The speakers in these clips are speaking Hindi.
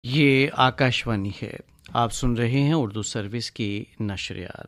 ये आकाशवाणी है। आप सुन रहे हैं उर्दू सर्विस की नशरियात।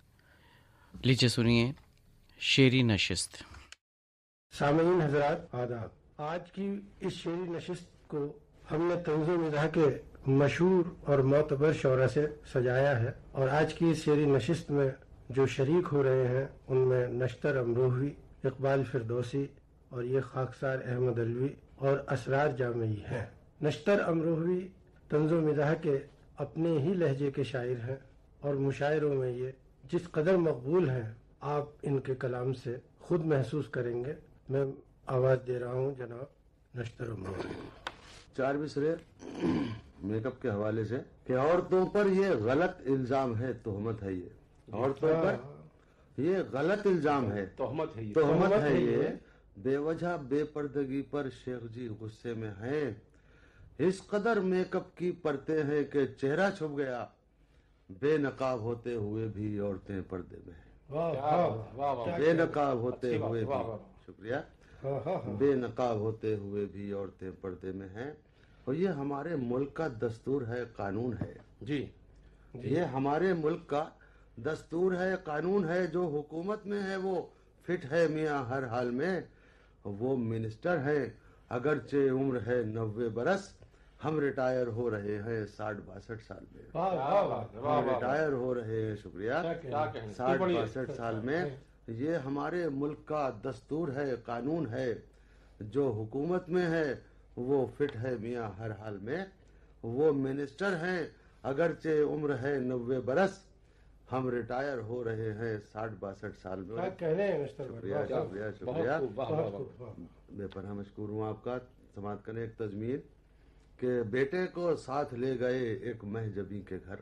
लीजिए सुनिए शेरी नशिस्त। सामीन हजरात आदाब। आज की इस शेरी नशिस्त को हमने तंज़ो मिज़ाह के मशहूर और मोतबर शौरा से सजाया है और आज की इस शेरी नशिस्त में जो शरीक हो रहे हैं उनमें नश्तर अमरोही, इकबाल फिरदौसी और ये खाकसार अहमद अलवी और असरार जामई हैं। नश्तर अमरोही तंज़ो मिज़ाह के अपने ही लहजे के शायर हैं और मुशायरों में ये जिस कदर मकबूल हैं आप इनके कलाम से खुद महसूस करेंगे। मैं आवाज़ दे रहा हूँ जनाब नश्तर अमरोही। चार मिसरे मेकअप के हवाले से कि औरतों पर ये गलत इल्जाम है, तोहमत है ये। औरतों पर ये गलत इल्जाम है, तोहमत है ये। बेवजह बेपर्दगी पर शेख जी गुस्से में हैं। इस कदर मेकअप की परतें हैं कि चेहरा छुप गया। बेनकाब होते हुए भी औरतें पर्दे में हैं। बेनकाब होते हुए भी, शुक्रिया, बेनकाब होते हुए भी औरतें पर्दे में हैं। और ये हमारे मुल्क का दस्तूर है, कानून है जी। ये हमारे मुल्क का दस्तूर है, कानून है। जो हुकूमत में है वो फिट है मियाँ हर हाल में। वो मिनिस्टर है अगरचे उम्र है 90 बरस। हम रिटायर हो रहे हैं 60-62 साल में। हम रिटायर हो रहे हैं, शुक्रिया, 60-62 साल में। ये हमारे मुल्क का दस्तूर है, कानून है। जो हुकूमत में है वो फिट है मियाँ हर हाल में। वो मिनिस्टर हैं अगरचे उम्र है 90 बरस। हम रिटायर हो रहे हैं 60-62 साल में। शुक्रिया शुक्रिया शुक्रिया, बेपनाह मशकूर हूँ आपका। समाप्त करें एक तजमीर के बेटे को साथ ले गए एक महजबी के घर।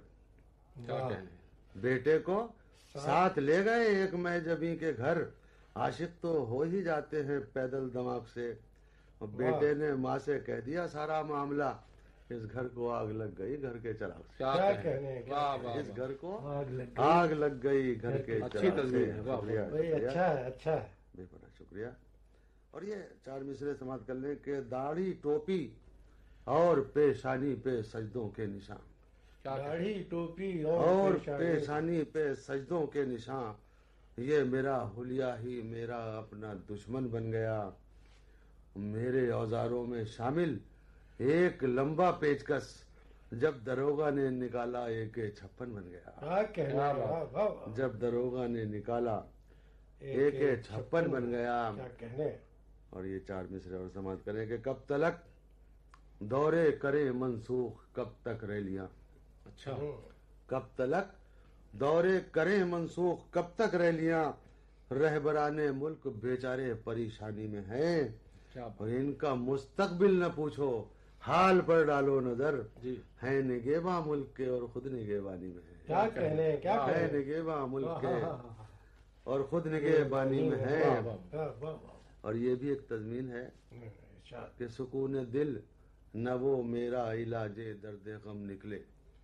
बेटे को साथ ले गए एक महजबी के घर। आशिक तो हो ही जाते हैं पैदल दिमाग से। बेटे ने माँ से कह दिया सारा मामला। इस घर को आग लग गई घर के चराग से। क्या कहने, इस घर को आग लग गई घर के चराग से। अच्छा है, अच्छा है, बेपनाह शुक्रिया। और ये चार मिसरे समाप्त कर लें कि दाढ़ी टोपी और पेशानी पे सजदों के निशान। दाढ़ी टोपी और पेशानी पे सजदों के निशान। ये मेरा हुलिया ही मेरा अपना दुश्मन बन गया। मेरे औजारों में शामिल एक लंबा पेचकस जब दरोगा ने निकाला AK-56 बन गया। जब दरोगा ने निकाला AK-56 बन गया। और ये चार मिसरे और समाप्त करें कि कब तलक दौरे करे मनसूख, कब तक रैलियां। अच्छा, कब तलक दौरे करें मनसूख, कब तक रैलियां। रहबराने मुल्क बेचारे परेशानी में हैं। और इनका मुस्तकबिल न पूछो, हाल पर डालो नजर। है निगेबा मुल्क के और खुद निगेबानी में है। क्या कहने, क्या है निगेबा मुल्क के और खुद निगेबानी में है। और ये भी एक तज़मीन है कि सुकून दिल न वो मेरा इलाजे दर्द गम निकले।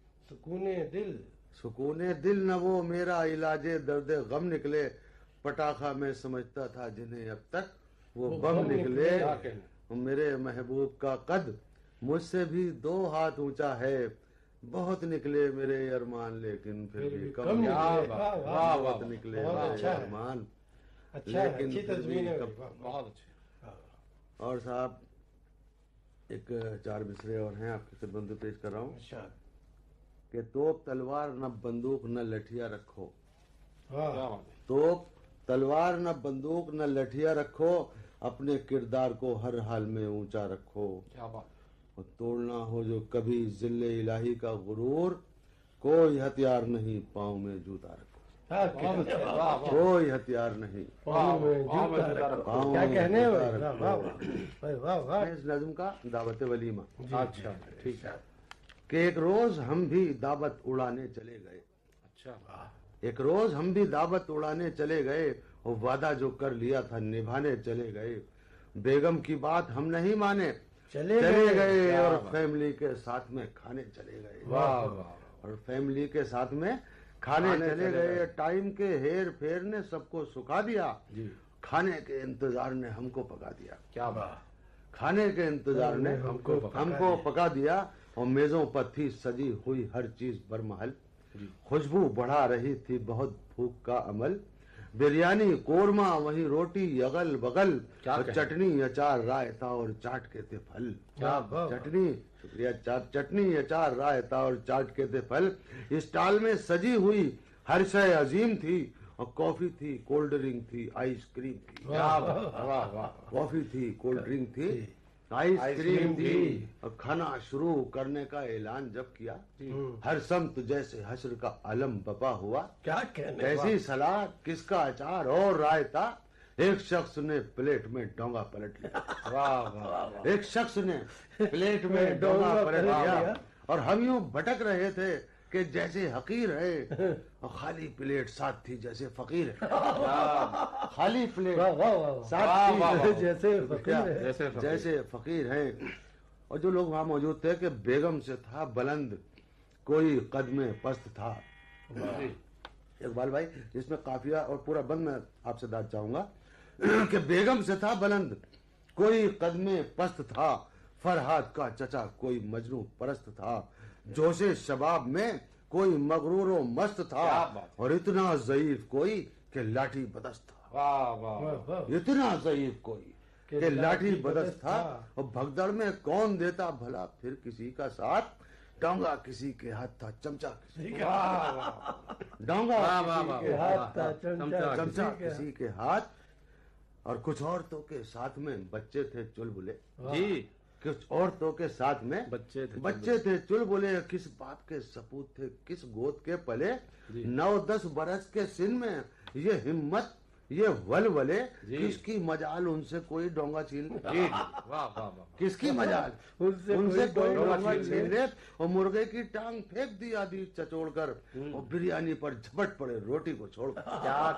सुकूने दिल न वो मेरा इलाजे दर्द गम निकले। पटाखा में समझता था जिन्हें अब तक वो बम निकले। मेरे महबूब का कद मुझसे भी 2 हाथ ऊंचा है। बहुत निकले मेरे अरमान लेकिन फिर भी कम निकले। बहुत निकले मेरे अरमान लेकिन फिर भी कम। और साहब एक चार मिसरे और हैं आपकी खिदमत में पेश कर रहा हूँ कि तोप तलवार न बंदूक न लठिया रखो। तोप तलवार न बंदूक न लठिया रखो। अपने किरदार को हर हाल में ऊंचा रखो। और तोड़ना हो जो कभी जिल्ले इलाही का गुरूर। कोई हथियार नहीं पाँव में जूता रखो। कोई हथियार नहीं पाँव में जूता रखो। क्या कहने इस नज़्म का दावत वलीमा। अच्छा, ठीक है कि एक रोज हम भी दावत उड़ाने चले गए। अच्छा, एक रोज हम भी दावत उड़ाने चले गए और वादा जो कर लिया था निभाने चले गए। बेगम की बात हम नहीं माने, चले गए और फैमिली के साथ में खाने चले गए। और फैमिली के साथ में खाने चले गए। टाइम के हेर फेर ने सबको सुखा दिया। खाने के इंतजार ने हमको पका दिया। क्या बात, खाने के इंतजार ने हमको पका दिया। और मेजों पर थी सजी हुई हर चीज बरमहल। खुशबू बढ़ा रही थी बहुत भूख का अमल। बिरयानी कोरमा वही रोटी अगल बगल, और चटनी अचार रायता और चाट के थे फल। चटनी शुक्रिया चटनी अचार रायता और चाट के थे फल। स्टॉल में सजी हुई हर शय अजीम थी, और कॉफी थी कोल्ड ड्रिंक थी आइसक्रीम थी। कॉफी थी कोल्ड ड्रिंक थी आइसक्रीम थी। और खाना शुरू करने का ऐलान जब किया, हर समत जैसे हश्र का अलम बपा हुआ। क्या कहने, कैसी सलाद किसका अचार और रायता, एक शख्स ने प्लेट में डोंगा पलट लिया। वाह वाह। एक शख्स ने प्लेट में डोंगा पलट लिया, और हम यूं भटक रहे थे कि जैसे हकीर है, और खाली प्लेट साथ थी जैसे फकीर है। खाली प्लेट साथ थी जैसे फकीर है। और जो लोग वहां मौजूद थे कि बेगम से था बुलंद कोई कद में पस्त था। इकबाल भाई, इसमें काफिया और पूरा बंद मैं आपसे दाद चाहूंगा कि बेगम से था बुलंद कोई कद में पस्त था, फरहाद का चचा कोई मजनू परस्त था, जोशे शबाब में कोई मगरूरो मस्त था, और इतना ज़ईफ कोई के लाठी बदस्त था। वाह वाह। इतना ज़ईफ कोई के लाठी बदस्त था, और भगदड़ में कौन देता भला फिर किसी का साथ, डोंगा किसी के हाथ था चमचा किसी के हाथ, डोंगा किसी के हाथ था चमचा किसी के हाथ। और कुछ औरतों के साथ में बच्चे थे चुलबुले जी, कुछ औरतों के साथ में बच्चे थे चुलबुले, किस बाप के सपूत थे किस गोद के पले, 9-10 बरस के सिन में ये हिम्मत ये वलवले, किसकी मजाल उनसे कोई डोंगा छीन ले। किसकी मजाल उनसे कोई डोंगा छीन ले, और मुर्गे की टांग फेंक दी आदि चचोड़ कर, और बिरयानी पर झपट पड़े रोटी को छोड़कर। क्या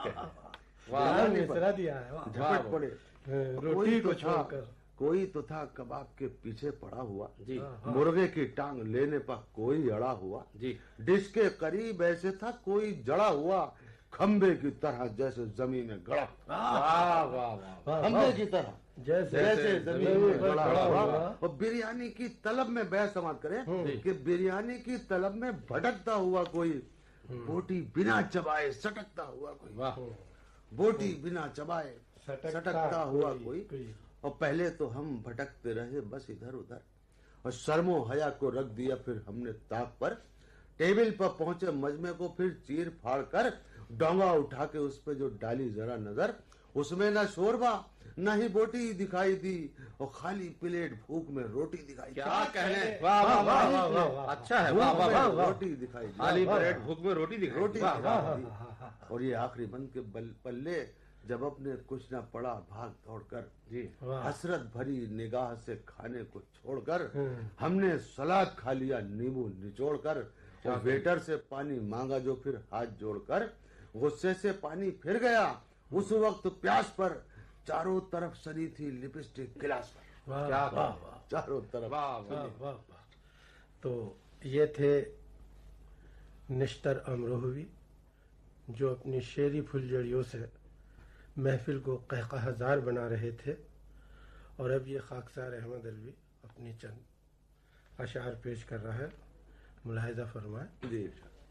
झपट पड़े रोटी को छोड़कर। कोई तो था कबाब के पीछे पड़ा हुआ जी, मुर्गे की टांग लेने पर कोई अड़ा हुआ जी, डिश के करीब ऐसे था कोई जड़ा हुआ, खंबे की तरह जैसे जमीन में गड़ा। खंबे की तरह जैसे जमीन में गड़ा हुआ। और बिरयानी की तलब में बहस समाप्त करें कि बिरयानी की तलब में भटकता हुआ कोई, बोटी बिना चबाए सटकता हुआ कोई, बोटी बिना चबाए सटकता हुआ कोई। और पहले तो हम भटकते रहे बस इधर उधर, और शर्मो हया को रख दिया फिर हमने ताक पर, टेबल पर पहुंचे मजमे को फिर चीर फाड़ कर, डोंगा उठा के उस पे जो डाली जरा नजर, उसमें न शोरबा न ही बोटी दिखाई दी, और खाली प्लेट भूख में रोटी दिखाई। क्या कहने, अच्छा है, रोटी दिखाई दी, खाली प्लेट भूख में रोटी दिखाई। और ये आखिरी बंद के पल्ले जब अपने कुछ न पड़ा भाग दौड़ कर जी, हसरत भरी निगाह से खाने को छोड़कर, हमने सलाद खा लिया नींबू निचोड़ कर, और वेटर से पानी मांगा जो फिर हाथ जोड़कर, गुस्से से पानी फिर गया उस वक्त प्यास पर, चारों तरफ सनी थी लिपस्टिक गिलास पर। चारों तरफ। तो ये थे निश्तर अमरोहवी, जो अपनी शेरी फुलझड़ियों से महफिल को कहकहाजार बना रहे थे। और अब ये खाकसार अहमद अलवी अपनी चंद अशार पेश कर रहा है, मुलाहिजा फरमाए जी।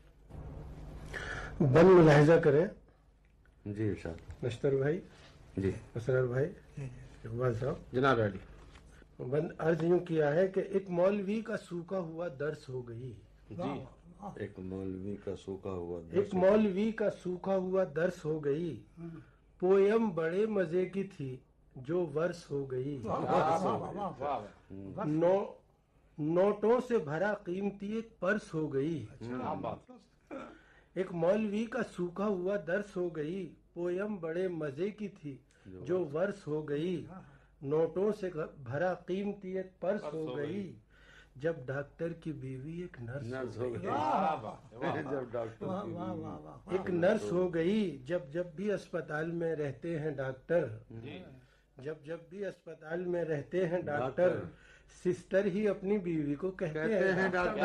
बन मुलाहिजा करें जी साहब। नश्तर भाई जी, असरर भाई, इकबाल साहब जनाब रेडी। बंद अर्ज यूं किया है कि एक मौलवी का सूखा हुआ दर्स हो गई जी, एक मौलवी का सूखा हुआ एक मौलवी का सूखा हुआ दर्स हो गई, पोयम बड़े मजे की थी जो वर्ष हो गई, नोटों से भरा कीमती एक पर्स हो गई। एक मौलवी का सूखा हुआ दर्स हो गई, पोयम बड़े मजे की थी जो वर्ष हो गई, नोटों से भरा कीमती एक पर्स हो गई, जब डॉक्टर की बीवी एक नर्स हो गई। जब डॉक्टर एक नर्स हो गई। जब जब भी अस्पताल में रहते हैं डॉक्टर, जब जब भी अस्पताल में रहते हैं डॉक्टर, सिस्टर ही अपनी बीवी को कहते हैं डॉक्टर।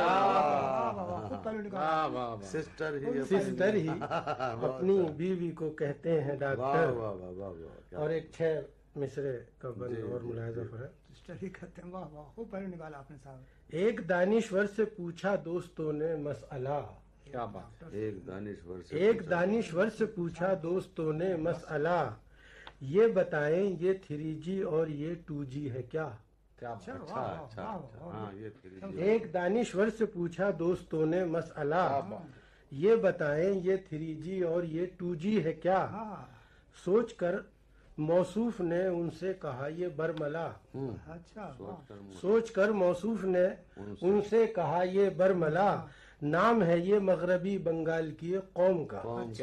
सिस्टर ही अपनी बीवी को कहते हैं डॉक्टर। और एक 6 मिसरे का बंद और मुलाहिजा है। स्टडी करते हैं। वाह वाह, खूब पहलू निकाला आपने साहब। एक दानिश्वर से पूछा दोस्तों ने मसअला। क्या बात। एक दानिश्वर से एक दानिश्वर से पूछा दोस्तों ने मसअला, ये बताएं ये 3G और ये 2G है क्या? क्या अच्छा, बात। अच्छा अच्छा अच्छा, हाँ ये फिर एक दानिश्वर से पूछा दोस्तों ने मसअला, ये बताएं ये 3G और ये 2G है क्या? हाँ, सोचकर मौसूफ ने उनसे कहा ये बरमला। अच्छा वाह। सोचकर मौसूफ ने उनसे कहा ये बरमला, नाम है ये मगरबी बंगाल की एक कौम का।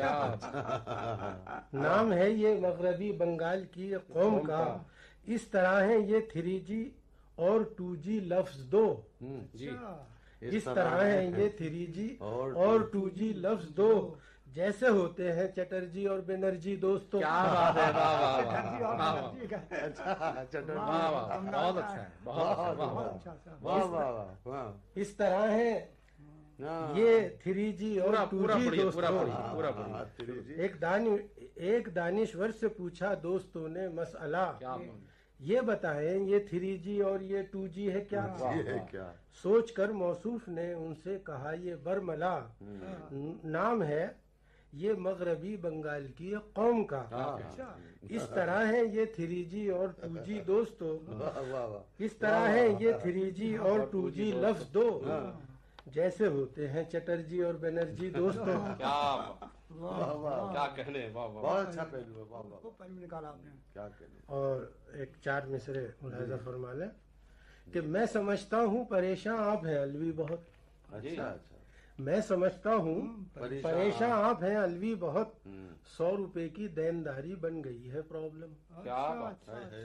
नाम है ये मगरबी बंगाल की एक कौम का। इस तरह है ये 3G और 2G लफ्ज दो। जी। इस तरह है ये 3G और 2G लफ्ज दो, जैसे होते हैं चटर्जी और बनर्जी दोस्तों। क्या बात है। वाह वाह वाह चटर्जी और वाह बनर्जी का। वाह वाह, बहुत अच्छा है, बहुत अच्छा, वाह वाह। अच्छा अच्छा। वाह वाह वाह वाह। इस तरह है हाँ। ये 3G और पूरा पूरा 2G पढ़िए, पूरा दोस्तों। पढ़िए, पूरा पढ़िए। एक दानिश्वर से पूछा दोस्तों ने मसअला, क्या बात। ये बताएं ये 3G और ये 2G है क्या? ये है क्या? सोचकर मौसूफ ने उनसे कहा ये बरमला, नाम है ये मगरबी बंगाल की एक कौम का। अच्छा। इस तरह है ये 3G और 2G दोस्तों। वाह वाह वाह। इस तरह है ये 3G और 2G लफ्ज दो, जैसे होते हैं चटर्जी और बनर्जी दोस्तों। क्या बात। वाह वाह, क्या कहने। वाह वाह। बहुत अच्छा पहलू है। वाह वाह, खूब पहलू निकाला आपने। क्या कहने। और एक 4 मिसरे मुलाहिजा फरमा लें कि मैं समझता हूँ परेशान आप हैं अलवी बहुत। अच्छा अच्छा। मैं समझता हूँ परेशान आप हैं अलवी बहुत, 100 रुपए की देनदारी बन गई है प्रॉब्लम। क्या बात।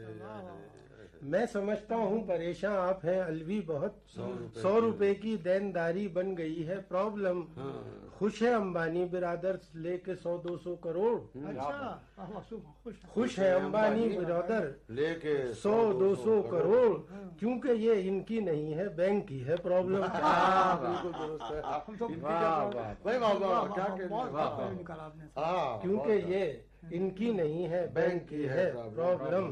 मैं समझता हूँ परेशान आप हैं अलवी बहुत, 100 रुपए की देनदारी बन गई है प्रॉब्लम। खुश है अंबानी बिरादर लेके 100-200 करोड़। अच्छा वाह वाह, खुश खुश है अंबानी बिरादर लेके 100-200 करोड़, क्योंकि ये इनकी नहीं है बैंक की है प्रॉब्लम। बिल्कुल दुरुस्त है। वाह वाह। भाई वाह वाह वाह, क्या कहने। बहुत वाह पहलू निकाला आपने। हाँ, क्योंकि ये इनकी नहीं है बैंक की है प्रॉब्लम।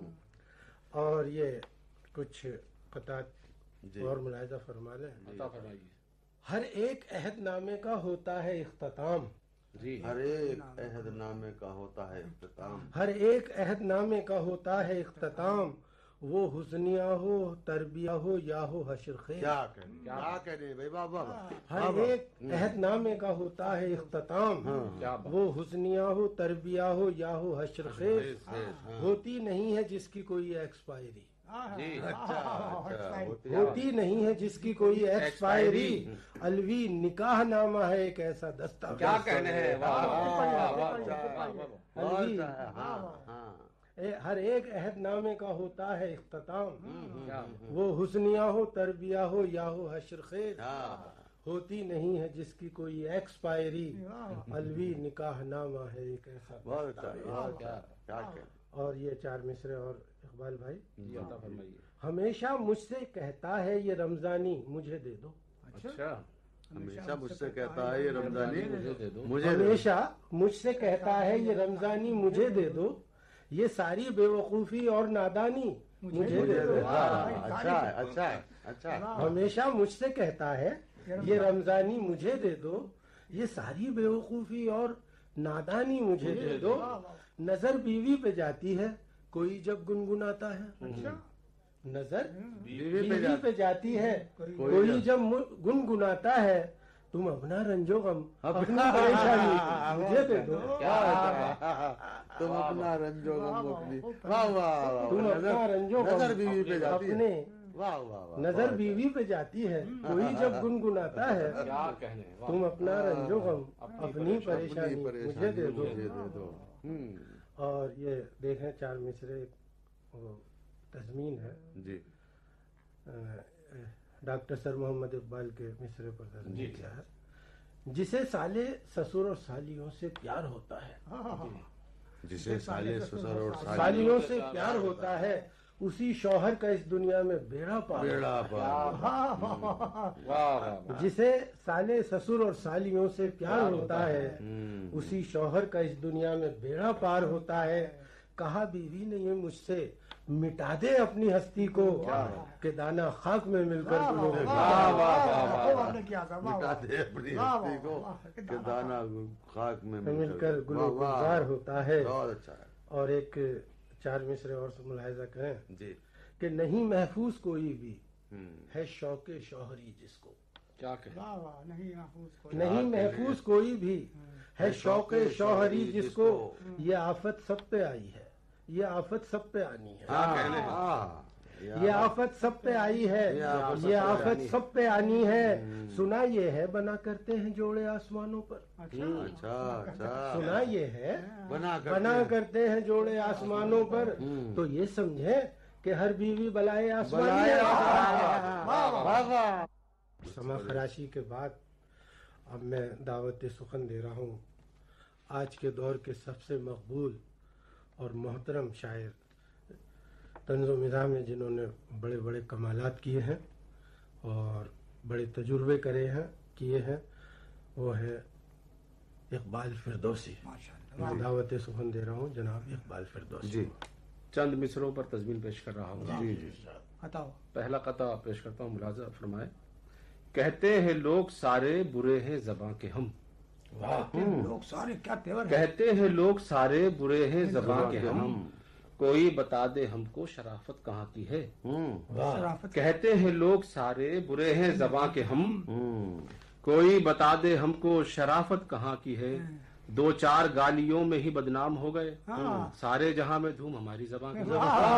और ये कुछ कतात और मुलाहिजा फरमा लें। अता फरमाइए। हर एक अहदनामे का होता है इख्तिताम। जी। हर एक अहदनामे का होता है इख्तिताम। हर एक अहदनामे का होता है इख्तिताम, वो हुस्निया हो तरबिया हो या हो हश्र खैर। क्या कहने भाई। वाह वाह वाह। हर एक अहदनामे का होता है इख्तिताम, क्या बात। वो हुस्निया हो तरबिया हो या हो हश्र खैर। होती नहीं है जिसकी कोई एक्सपायरी। जी। अच्छा, होती नहीं है जिसकी कोई एक्सपायरी। अलवी निकाह नामा है एक ऐसा दस्तावेज। क्या कहने हैं। वाह वाह वाह वाह। अलवी हाँ। हर एक अहदनामे का होता है इख्तिताम, क्या। वो हुस्निया हो तरबिया हो या हो हश्र खैर। हाँ। होती नहीं है जिसकी कोई एक्सपायरी। अलवी निकाह नामा है एक ऐसा। बहुत अच्छा, बहुत अच्छा। क्या कहने। और ये 4 मिसरे और इकबाल भाई। जी, अता फरमाइए। हमेशा मुझसे कहता है ये रमजानी मुझे दे दो। अच्छा। हमेशा मुझसे कहता है ये रमजानी मुझे दे दो। मुझे दे दो। हमेशा मुझसे कहता है ये रमजानी मुझे दे दो, ये सारी बेवकूफी और नादानी मुझे दे दो। अच्छा अच्छा अच्छा। हमेशा मुझसे कहता है ये रमजानी मुझे दे दो, ये सारी बेवकूफी और नादानी मुझे दे दो। नजर बीवी पे जाती है कोई जब गुनगुनाता है। अच्छा। नजर बीवी बीवी पे जाती है कोई जब गुनगुनाता है, तुम अपना रंजो गम अपनी परेशानी मुझे दे दो। तुम अपना रंजो गम अपनी। वाह वाह वाह। तुम अपना रंजो गम नजर बीवी पे जाती है। अपने वाह वाह वाह। नजर बीवी पे जाती है कोई जब गुनगुनाता है, क्या कहने। वाह। तुम अपना रंजो गम अपनी परेशानी मुझे दे दो। मुझे दे दो। और ये देखें 4 मिसरे वो तज़मीन है जी। डॉक्टर सर मोहम्मद इकबाल के मिसरे पर तज़मीन किया है। जिसे साले ससुर और सालियों से प्यार होता है, जिसे साले ससुर और सालियों से प्यार होता है, उसी शौहर का इस दुनिया में बेड़ा पार। बेड़ा पार। वाह। जिसे साले ससुर और सालियों से प्यार होता है, उसी शौहर का इस दुनिया में बेड़ा पार होता है। कहा बीवी ने ये मुझसे, मिटा दे अपनी हस्ती को, कि दाना खाक में मिलकर गुलों खूब आपने किया था, वाह, मिटा वाह। दे अपनी वाह, हस्ती को वाह, वाह, कि दाना खाक में मिलकर गुलों वाह, वाह। गुलजार होता है। बहुत अच्छा है और एक 4 मिसरे और मुलाहिजा करें जी। कि नहीं महफूज कोई भी हम्म। है शौके शौहरी जिसको, क्या कहें। वाह, वाह, नहीं महफूज कोई। नहीं महफूज कोई भी है शौके शौहरी जिसको, ये आफत सब पे आई है, ये आफत सब पे आनी है, हाँ, ये आफत सब पे आई है, ये आफत सब पे आनी है। सुना ये है बना करते हैं जोड़े आसमानों पर, अच्छा अच्छा सुना ये है बना बना करते हैं जोड़े आसमानों पर, तो ये समझे कि हर बीवी बलाए आसमानी है। समा खराशी के बाद अब मैं दावत सुखन दे रहा हूँ आज के दौर के सबसे मकबूल और मोहतरम शायर तंज़ो मिज़ाह में, जिन्होंने बड़े बड़े कमालात किए हैं और बड़े तजुर्बे करे हैं किए हैं, वो है इकबाल फिरदौसी। माशाअल्लाह। मैं दावत सुखन दे रहा हूँ जनाब इकबाल फिरदौसी। जी चंद मिसरों पर तस्वीर पेश कर रहा हूँ। जी जी बताओ। पहला कता पेश करता हूँ, मुलाजा फरमाए। कहते हैं लोग सारे बुरे हैं ज़बां के हम, लोग सारे क्या तेवर है। कहते हैं लोग सारे बुरे हैं ज़बां के हम, कोई बता दे हमको शराफत कहाँ की है। शराफत। कहते हैं लोग सारे बुरे हैं ज़बां के हम, कोई बता दे हमको शराफत कहाँ की है। 2-4 गालियों में ही बदनाम हो गए, सारे जहां में धूम हमारी ज़बां की।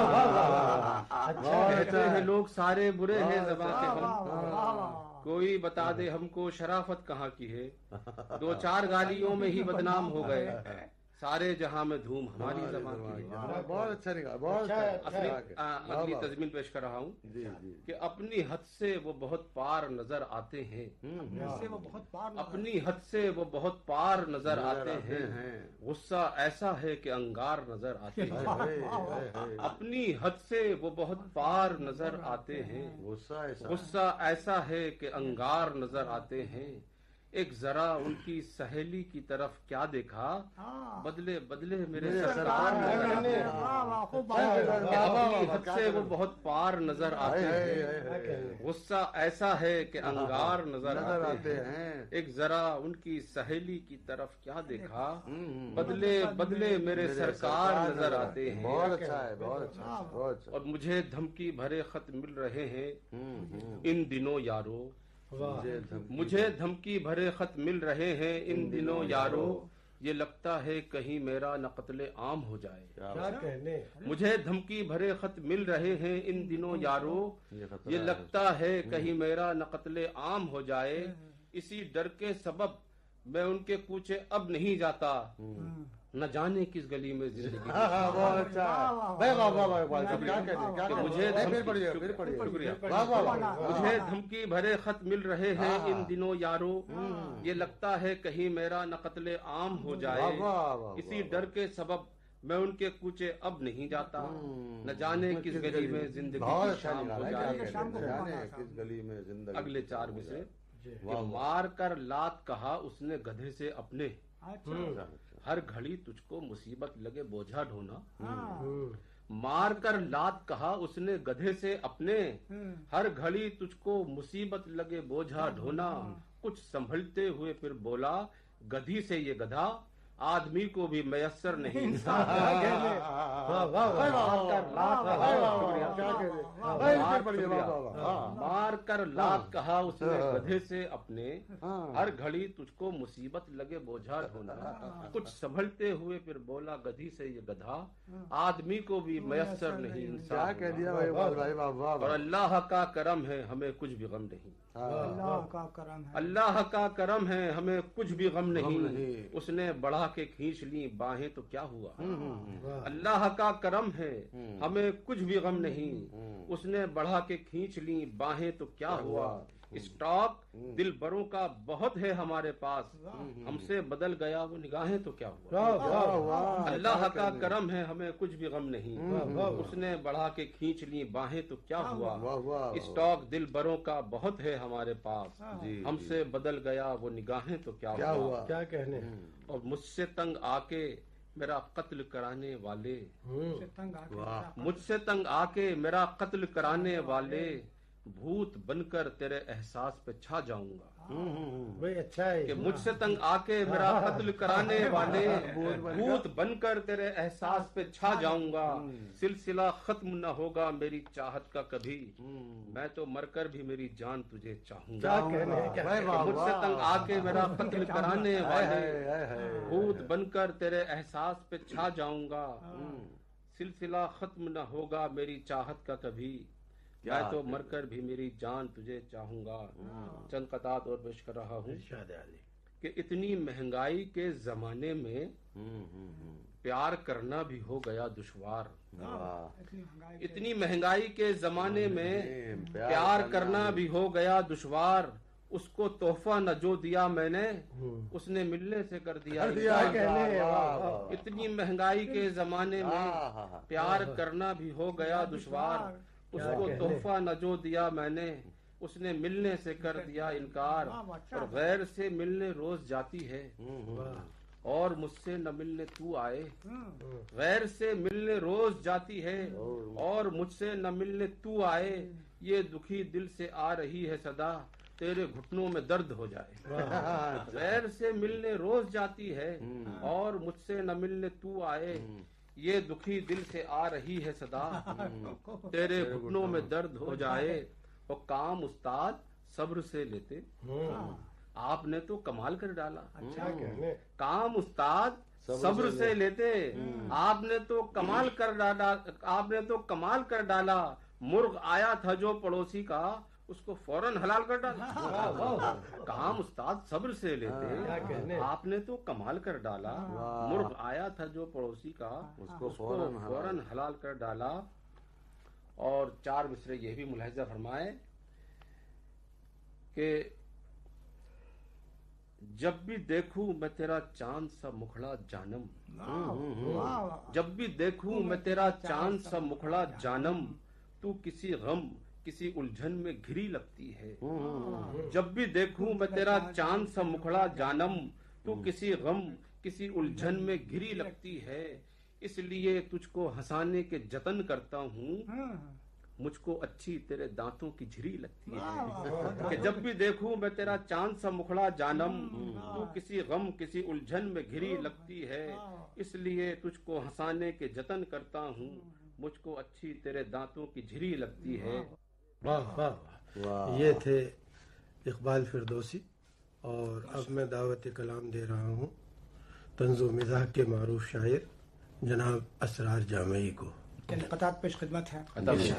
कहते हैं लोग सारे बुरे हैं ज़बां के हम, कोई बता दे हमको शराफत कहाँ की है। 2-4 गालियों में ही बदनाम हो गए, सारे जहां में धूम हमारी ज़बां की है। बहुत अच्छा निकाला, बहुत अच्छा। अगली तज़मीन पेश कर रहा हूँ जी जी कि अपनी हद से वो बहुत पार नजर आते हैं, इससे वो बहुत पार लगा। अपनी हद से वो बहुत पार नजर आते हैं, गुस्सा ऐसा है कि अंगार नजर आते हैं। अपनी हद से वो बहुत पार नजर आते हैं, गुस्सा ऐसा है कि अंगार नजर आते हैं। एक जरा उनकी सहेली की तरफ क्या देखा, बदले बदले मेरे सरकार नजर आते हैं। अपनी हद से वो बहुत पार नजर आते हैं, गुस्सा ऐसा है कि अंगार नजर आते हैं। एक जरा उनकी सहेली की तरफ क्या देखा, बदले बदले मेरे सरकार नजर आते हैं। बहुत अच्छा है, बहुत अच्छा, बहुत अच्छा। और मुझे धमकी भरे खत मिल रहे हैं इन दिनों यारो, मुझे धमकी भरे खत मिल रहे हैं इन दिनों यारो। ये लगता है कहीं मेरा न कत्ले आम हो जाए। क्या कहने, मुझे धमकी भरे खत मिल रहे हैं इन दिनों यारो, ये लगता है कहीं मेरा न कत्ले आम हो जाए। इसी डर के सबब मैं उनके कूचे अब नहीं जाता, न जाने किस गली में जिंदगी। बहुत अच्छा। क्या कहने, मुझे मुझे धमकी भरे खत मिल रहे हैं इन दिनों यारो, ये लगता है कहीं मेरा न कत्ले आम हो जाए। इसी डर के सबब मैं उनके कूचे अब नहीं जाता, न जाने किस गली में जिंदगी की शाम हो जाए। किस गली में जिंदगी। अगले 4 मिसरे। मार कर लात कहा उसने गधे से अपने, हर घड़ी तुझको मुसीबत लगे बोझा ढोना। मार कर लात कहा उसने गधे से अपने, हर घड़ी तुझको मुसीबत लगे बोझा ढोना। कुछ संभलते हुए फिर बोला गधी से ये गधा, आदमी को भी मयस्सर नहीं इंसान। मार कर लात कहा उसने गधे से अपने, हर घड़ी तुझको मुसीबत लगे बोझा ढोना। कुछ संभलते हुए फिर बोला गधी से ये गधा, आदमी को भी मयस्सर नहीं इंसान। कह दिया भाई, और अल्लाह का करम है हमें कुछ भी गम नहीं, अल्लाह का करम है। अल्लाह का करम है हमें कुछ भी गम नहीं। उसने बढ़ा के खींच ली बाहें तो क्या हुआ, अल्लाह का करम है हमें कुछ भी गम नहीं। उसने बढ़ा के खींच ली बाहें तो क्या हुआ। स्टॉक दिल बरों का बहुत है हमारे पास, हमसे बदल गया वो निगाहें तो क्या हुआ। अल्लाह का करम है हमें कुछ भी गम नहीं। उसने बढ़ा के खींच ली बाहें तो क्या हुआ। स्टॉक दिल बरों का बहुत है हमारे पास, हमसे बदल गया वो निगाहें तो क्या हुआ। क्या कहने। और मुझसे तंग आके मेरा कत्ल कराने वाले, से तंग आके मेरा मुझसे तंग आके मेरा कत्ल कराने वाले, भूत बनकर तेरे एहसास पे छा जाऊंगा। भाई अच्छा है कि मुझसे तंग आके मेरा कत्ल कराने वाले, भूत बनकर तेरे एहसास पे छा जाऊंगा। सिलसिला खत्म न होगा मेरी चाहत का कभी, मैं तो मरकर भी मेरी जान तुझे चाहूंगा। क्या कहने क्या कि मुझसे तंग आके मेरा कत्ल कराने वाले, भूत बनकर तेरे एहसास पे छा जाऊंगा। सिलसिला खत्म न होगा मेरी चाहत का कभी, मैं तो मरकर भी मेरी जान तुझे चाहूंगा। चंद कतात और पेश कर रहा हूँ इरशाद अली। कि इतनी महंगाई के जमाने में प्यार करना भी हो गया दुश्वार। इतनी महंगाई इतनी महंगाई के जमाने में प्यार करना भी हो गया दुश्वार। उसको तोहफा न जो दिया मैंने, उसने मिलने से कर दिया इनकार। कहने वाह। इतनी महंगाई के जमाने में प्यार करना भी हो गया दुश्वार। उसको तोहफा न जो दिया मैंने, उसने मिलने से कर दिया इनकार। और गैर से मिलने रोज जाती है, और मुझसे न मिलने तू आए। गैर से मिलने रोज जाती है, और मुझसे न मिलने तू आए। ये दुखी दिल से आ रही है सदा, तेरे घुटनों में दर्द हो जाए। गैर से मिलने रोज जाती है, और मुझसे न मिलने तू आए। ये दुखी दिल से आ रही है सदा, तेरे घुटनों में दर्द हो जाए। और काम उस्ताद सब्र से लेते, आपने तो कमाल कर डाला। अच्छा कहने काम उस्ताद सब्र से लेते, आपने तो कमाल कर डाला। आपने तो कमाल कर डाला। मुर्ग आया था जो पड़ोसी का, उसको फौरन हलाल कर डाला। काम उस्ताद सब्र से लेते, आपने तो कमाल कर डाला। मुर्ग आया था जो पड़ोसी का, उसको फौरन हलाल कर डाला। और 4 मिसरे ये भी मुलाहिजा फरमाए कि जब भी देखूं मैं तेरा चांद सा मुखड़ा जानम, जब भी देखूं मैं तेरा चांद सा मुखड़ा जानम, तू किसी गम किसी उलझन में घिरी लगती है। जब भी देखूं मैं तेरा चांद सा मुखड़ा जानम, तू किसी गम किसी उलझन में घिरी लगती है। इसलिए तुझको हंसाने के जतन करता हूँ, मुझको अच्छी तेरे दांतों की झिरी लगती है। कि जब भी देखूं मैं तेरा चांद सा मुखड़ा जानम, तू किसी गम किसी उलझन में घिरी लगती है। इसलिए तुझको हंसाने के जतन करता हूँ, मुझको अच्छी तेरे दांतों की झिरी लगती है। वाह वाह वाह। ये थे इकबाल फिरदौसी। और अब मैं दावत कलाम दे रहा हूँ तंज़ो मिज़ाह के मारूफ शायर जनाब असरार जामई को। कतात पेश खिदमत है।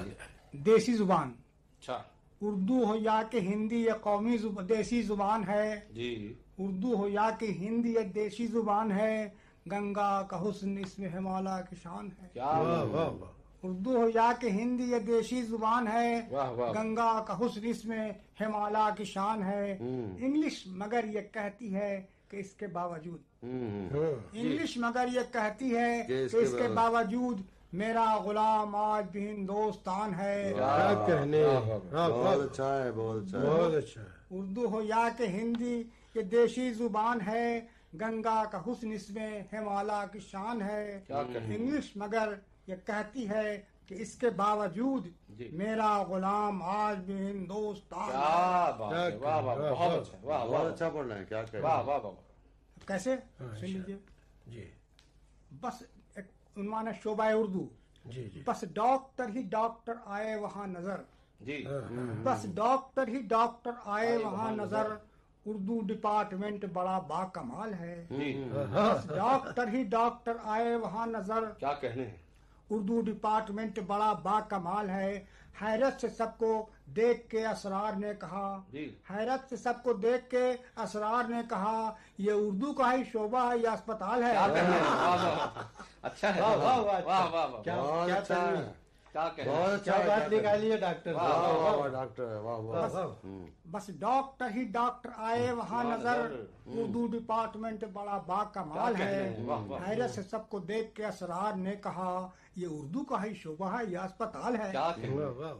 देसी जुबान, अच्छा उर्दू हो या कि हिंदी या कौमी देसी जुबान है जी। उर्दू हो या कि हिंदी या देसी जुबान है। गंगा का हुस्न इसमें हिमालय की शान है। क्या वाह वाह वाह। उर्दू हो या कि हिंदी या देसी जुबान है। वाह वाह। गंगा का हुस्न इसमें हिमालय की शान है। इंग्लिश मगर ये कहती है कि इसके बावजूद, इंग्लिश मगर ये कहती है कि इसके बावजूद मेरा गुलाम आज भी हिंदुस्तान है। क्या कहने। बहुत अच्छा है, बहुत अच्छा है, बहुत अच्छा है। उर्दू हो या कि हिंदी ये देशी जुबान है। गंगा का हुस्न इसमें हिमालय की शान है। इंग्लिश मगर ये कहती है कि इसके बावजूद मेरा गुलाम आज भी हिंदुस्तान है। वाह वाह, बहुत अच्छा, वाह बहुत अच्छा पढ़ना है। क्या कह वाह वाह वाह। कैसे सुन लीजिए जी बस। एक उन्वान है शोबा उर्दू। जी जी। बस डॉक्टर ही डॉक्टर आए वहाँ नजर। जी बस डॉक्टर ही डॉक्टर आए वहाँ नजर। उर्दू डिपार्टमेंट बड़ा बाकमाल है। बस डॉक्टर ही डॉक्टर आए वहाँ नजर। क्या कहने हैं। उर्दू डिपार्टमेंट बड़ा बाकमाल है। हैरत से सबको देख के असरार ने कहा। हैरत से सबको देख के असरार ने कहा, ये उर्दू का ही शोबा है या अस्पताल है। क्या कहने हैं। वाह वाह, अच्छा है। वाह वाह वाह वाह वाह। क्या अच्छा है, क्या कहने हैं। बहुत अच्छा क्या है, बात निकाली है डॉक्टर। वाह वाह वाह डॉक्टर, वाह वाह। बस डॉक्टर ही डॉक्टर आए वहाँ नजर। उर्दू डिपार्टमेंट बड़ा बाकमाल है। हैरत से सबको देख के असरार ने कहा, ये उर्दू का ही शोबा है या अस्पताल है। क्या कहने हैं। वाह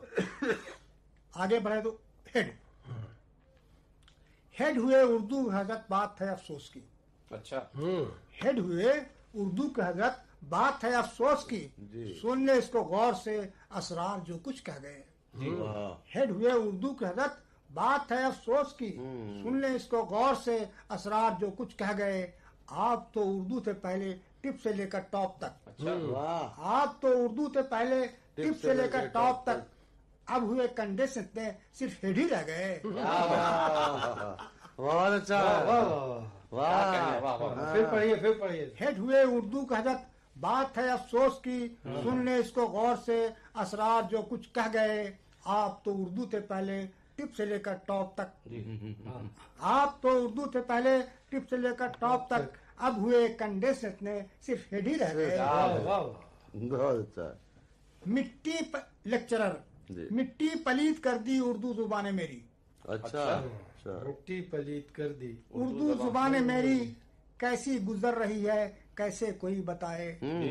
वाह। आगे बढ़े तो हेड हुए उर्दू हजरत बात है अफसोस की। अच्छा हेड हुए उर्दू की हजरत बात है अफसोस की, सुन ले इसको गौर से असरार जो कुछ कह गए। हेड हुए उर्दू की हजरत बात है अफसोस की, सुन ले इसको गौर से असरार जो कुछ कह गए। आप तो उर्दू से पहले टिप से लेकर टॉप तक, आप तो उर्दू से पहले टिप से लेकर टॉप तक, अब हुए कंडेंस इतने सिर्फ हेड ही रह गए। बहुत अच्छा, फिर पढ़िए। हेड हुए उर्दू का हजरत बात है अफसोस की, सुन ले इसको गौर से असरार जो कुछ कह गए। आप तो उर्दू से पहले टिप से लेकर टॉप तक, आप तो उर्दू से पहले टिप से लेकर टॉप तक, अब हुए कंडेंस इतने सिर्फ हेड ही रह गए। बहुत अच्छा। लेक्चरर, मिट्टी पलीत कर दी उर्दू जुबान मेरी। अच्छा, मिट्टी पलीत कर दी उर्दू जुबान मेरी कैसी गुजर रही है कैसे कोई बताए।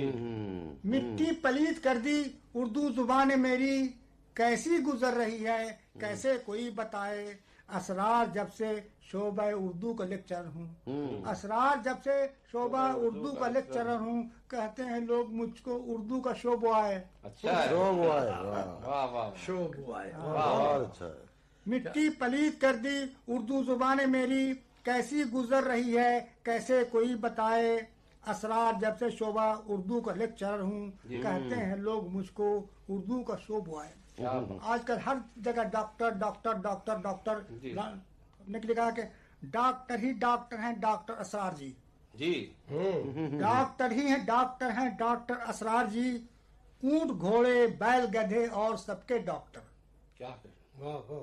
मिट्टी पलीत कर दी उर्दू जुबान मेरी कैसी गुजर रही है कैसे कोई बताए। असरार जब से शोबा उर्दू का लेक्चरर हूँ, असरार जब से शोबा उर्दू का लेक्चरर हूँ, कहते हैं लोग मुझको उर्दू का शो बॉय। अच्छा, शो बॉय, शो बॉय, बहुत अच्छा। मिट्टी पलीत कर दी उर्दू जुबान मेरी कैसी गुजर रही है कैसे कोई बताए। असरार जब से शोबा उर्दू का लेक्चरर हूँ, कहते हैं लोग मुझको उर्दू का शो बॉय। आजकल हर जगह डॉक्टर डॉक्टर डॉक्टर डॉक्टर निकल कहा के डॉक्टर ही डॉक्टर हैं डॉक्टर असरार जी। डॉक्टर ही हैं डॉक्टर हैं डॉक्टर असरार जी। ऊंट घोड़े बैल गधे और सबके डॉक्टर। क्या करें?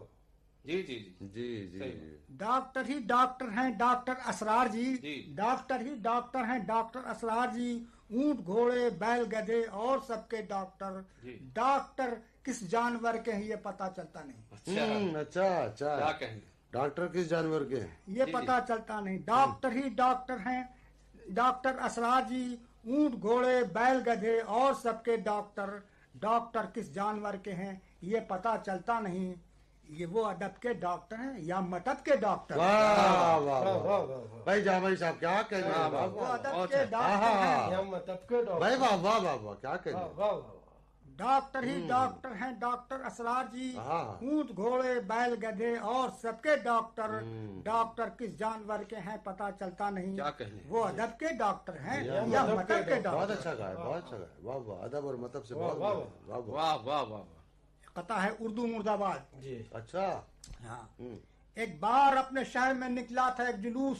जी। डॉक्टर ही डॉक्टर हैं डॉक्टर असरार जी, डॉक्टर ही डॉक्टर हैं डॉक्टर असरार जी। ऊंट घोड़े बैल गधे और सबके डॉक्टर। डॉक्टर किस जानवर के हैं ये पता चलता नहीं। अच्छा, क्या कहेंगे? डॉक्टर किस जानवर के हैं ये पता चलता नहीं। डॉक्टर ही डॉक्टर हैं डॉक्टर असरार जी। ऊंट घोड़े बैल गधे और सबके डॉक्टर। डॉक्टर किस जानवर के हैं ये पता चलता नहीं। ये वो अदब के डॉक्टर हैं या मदद के डॉक्टर? भाई जामाई साहब क्या कहेंगे? वो अदब के डॉक्टर हैं या मदद के डॉक्टर। भाई वाह क्या कहेंगे? डॉक्टर ही डॉक्टर हैं डॉक्टर असरार जी। ऊंट घोड़े बैल गधे और सबके डॉक्टर। डॉक्टर किस जानवर के हैं पता चलता नहीं। वो अदब के डॉक्टर हैं या मदद के डॉक्टर? बहुत अच्छा गाया, बहुत अच्छा गाया। वाह, अदब और मतलब से बहुत वाह। पता है उर्दू मुर्दाबाद जी। अच्छा। हाँ। एक बार अपने शहर में निकला था एक जुलूस।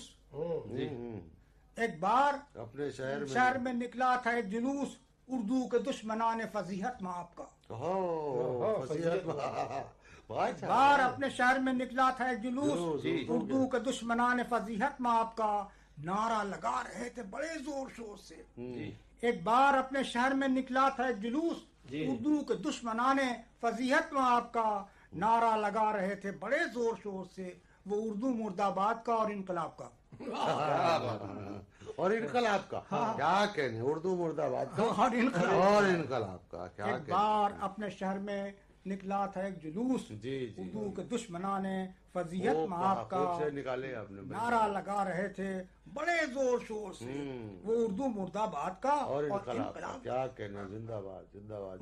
एक बार अपने शहर में निकला था एक जुलूस। उर्दू के दुश्मनाने फजीहत में आपका। बार अपने शहर में निकला था एक जुलूस। उर्दू के दुश्मनाने फजीहत में आपका। नारा लगा रहे थे बड़े जोर शोर से। एक बार अपने शहर में निकला था एक जुलूस। उर्दू के दुश्मनाने फजीहत में आपका। नारा लगा रहे थे बड़े जोर शोर से। वो उर्दू मुर्दाबाद का और इनकलाब का। और इनकलाब का क्या कहने? उर्दू मुर्दाबाद का और इनकलाब का क्या कहने? एक बार अपने शहर में निकला था एक जुलूस। उर्दू के दुश्मनाने फजीहत में आपका। निकाले आपने। नारा लगा रहे थे बड़े जोर शोर से। वो उर्दू मुर्दाबाद का और इनकलाब। क्या कहने? जिंदाबाद जिंदाबाद।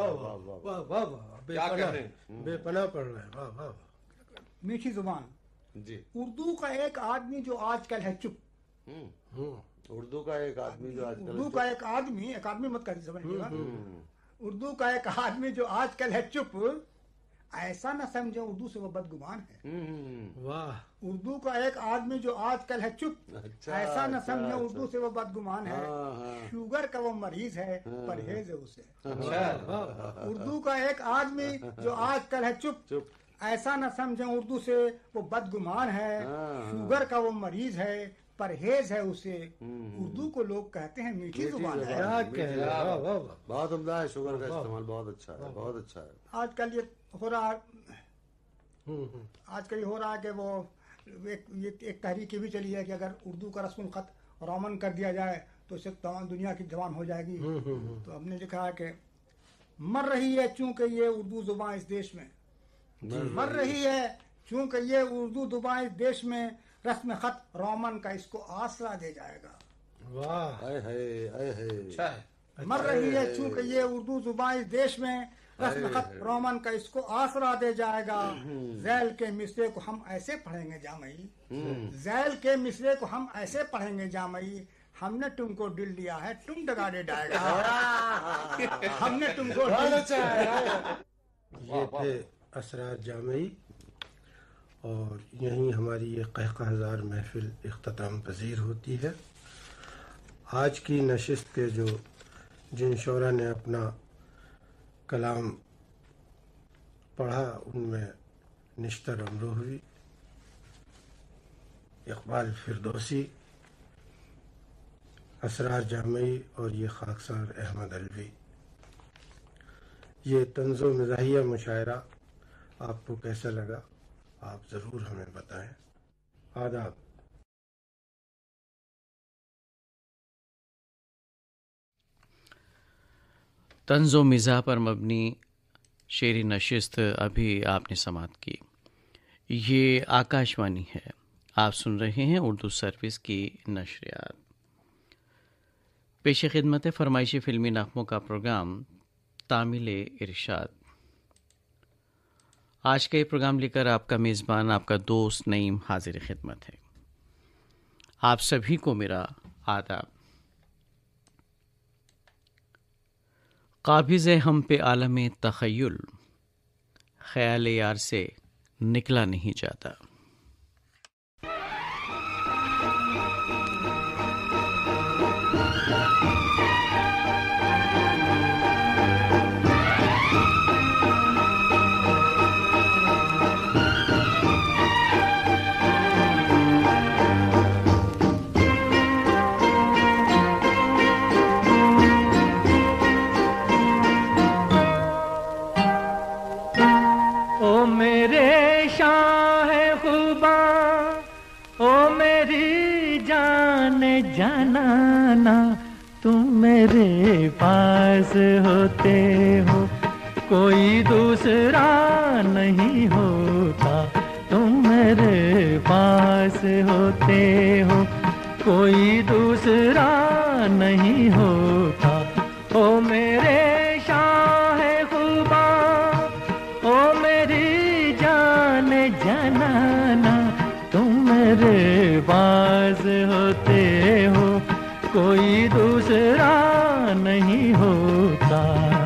बेपनाह पढ़ रहे हैं। वाह। मीठी जुबान जी। उर्दू का एक आदमी जो आजकल है चुप। उर्दू का एक आदमी जो आजकल उर्दू का एक आदमी मत कर समझिएगा। उर्दू का एक आदमी जो आजकल है चुप। ऐसा न समझे उर्दू से वो बदगुमान है। वाह। उर्दू का एक आदमी जो आजकल है चुप। ऐसा न समझे उर्दू से वो बदगुमान है। शुगर का वो मरीज है परहेज है उसे। उर्दू का एक आदमी जो आजकल है चुप। ऐसा न समझे उर्दू से वो बदगुमान है। शुगर का वो मरीज है परहेज है उसे। उर्दू को लोग कहते हैं मीठी जुबान है। बहुत उम्दा है। शुगर का इस्तेमाल बहुत अच्छा है, बहुत अच्छा है। आजकल ये हो रहा है कि वो एक तहरीक भी चली है कि अगर उर्दू का रस्म खत रोमन कर दिया जाए तो इससे तमाम दुनिया की जबान हो जाएगी। तो हमने लिखा है कि मर रही है चूंकि ये उर्दू जुबान इस देश में। मर रही है चूंकि ये उर्दू जुबान इस देश में। रस्म खत रोमन का इसको आसरा दे जाएगा। वाह, अच्छा है। मर रही है चूंकि ये उर्दू जुबान इस देश में, रस्म खत रोमन का इसको आसरा दे जाएगा। जैल के मिसरे को हम ऐसे पढ़ेंगे जामई, जैल के मिसरे को हम ऐसे पढ़ेंगे जामई, हमने तुमको दिल दिया है तुम दगाड़े डाएगा। हमने तुमको ये थे असरार जामई, और यहीं हमारी ये कहकहज़ार महफिल इख्तिताम पजीर होती है। आज की नशिस्त के जिन शोरा ने अपना कलाम पढ़ा उनमें निश्तर अमरोहवी, इकबाल फिरदौसी, असरार जामई और ये खाकसार अहमद अलवी। ये तंज़ो मिज़ाहिया मुशायरा आपको कैसा लगा आप ज़रूर हमें बताएं। आदाब। तंज़ो मिज़ाह पर मबनी शेरी नशिस्त अभी आपने समाअत की। ये आकाशवाणी है, आप सुन रहे हैं उर्दू सर्विस की नशरियात। पेश खिदमत फरमाइशी फ़िल्मी नग़मों का प्रोग्राम तामिल इरशाद। आज का ये प्रोग्राम लेकर आपका मेज़बान, आपका दोस्त नईम हाजिर खिदमत है। आप सभी को मेरा आदाब। काबिज़ हम पे आलम तख़य्युल, ख़याल यार से निकला नहीं जाता। जाना तुम मेरे पास होते हो, कोई दूसरा नहीं होता। तुम मेरे पास होते हो, कोई दूसरा नहीं होता। ओ मेरे शाह खुदा, ओ मेरी जान जनाना, तुम मेरे पास होते हो, कोई दूसरा नहीं होता।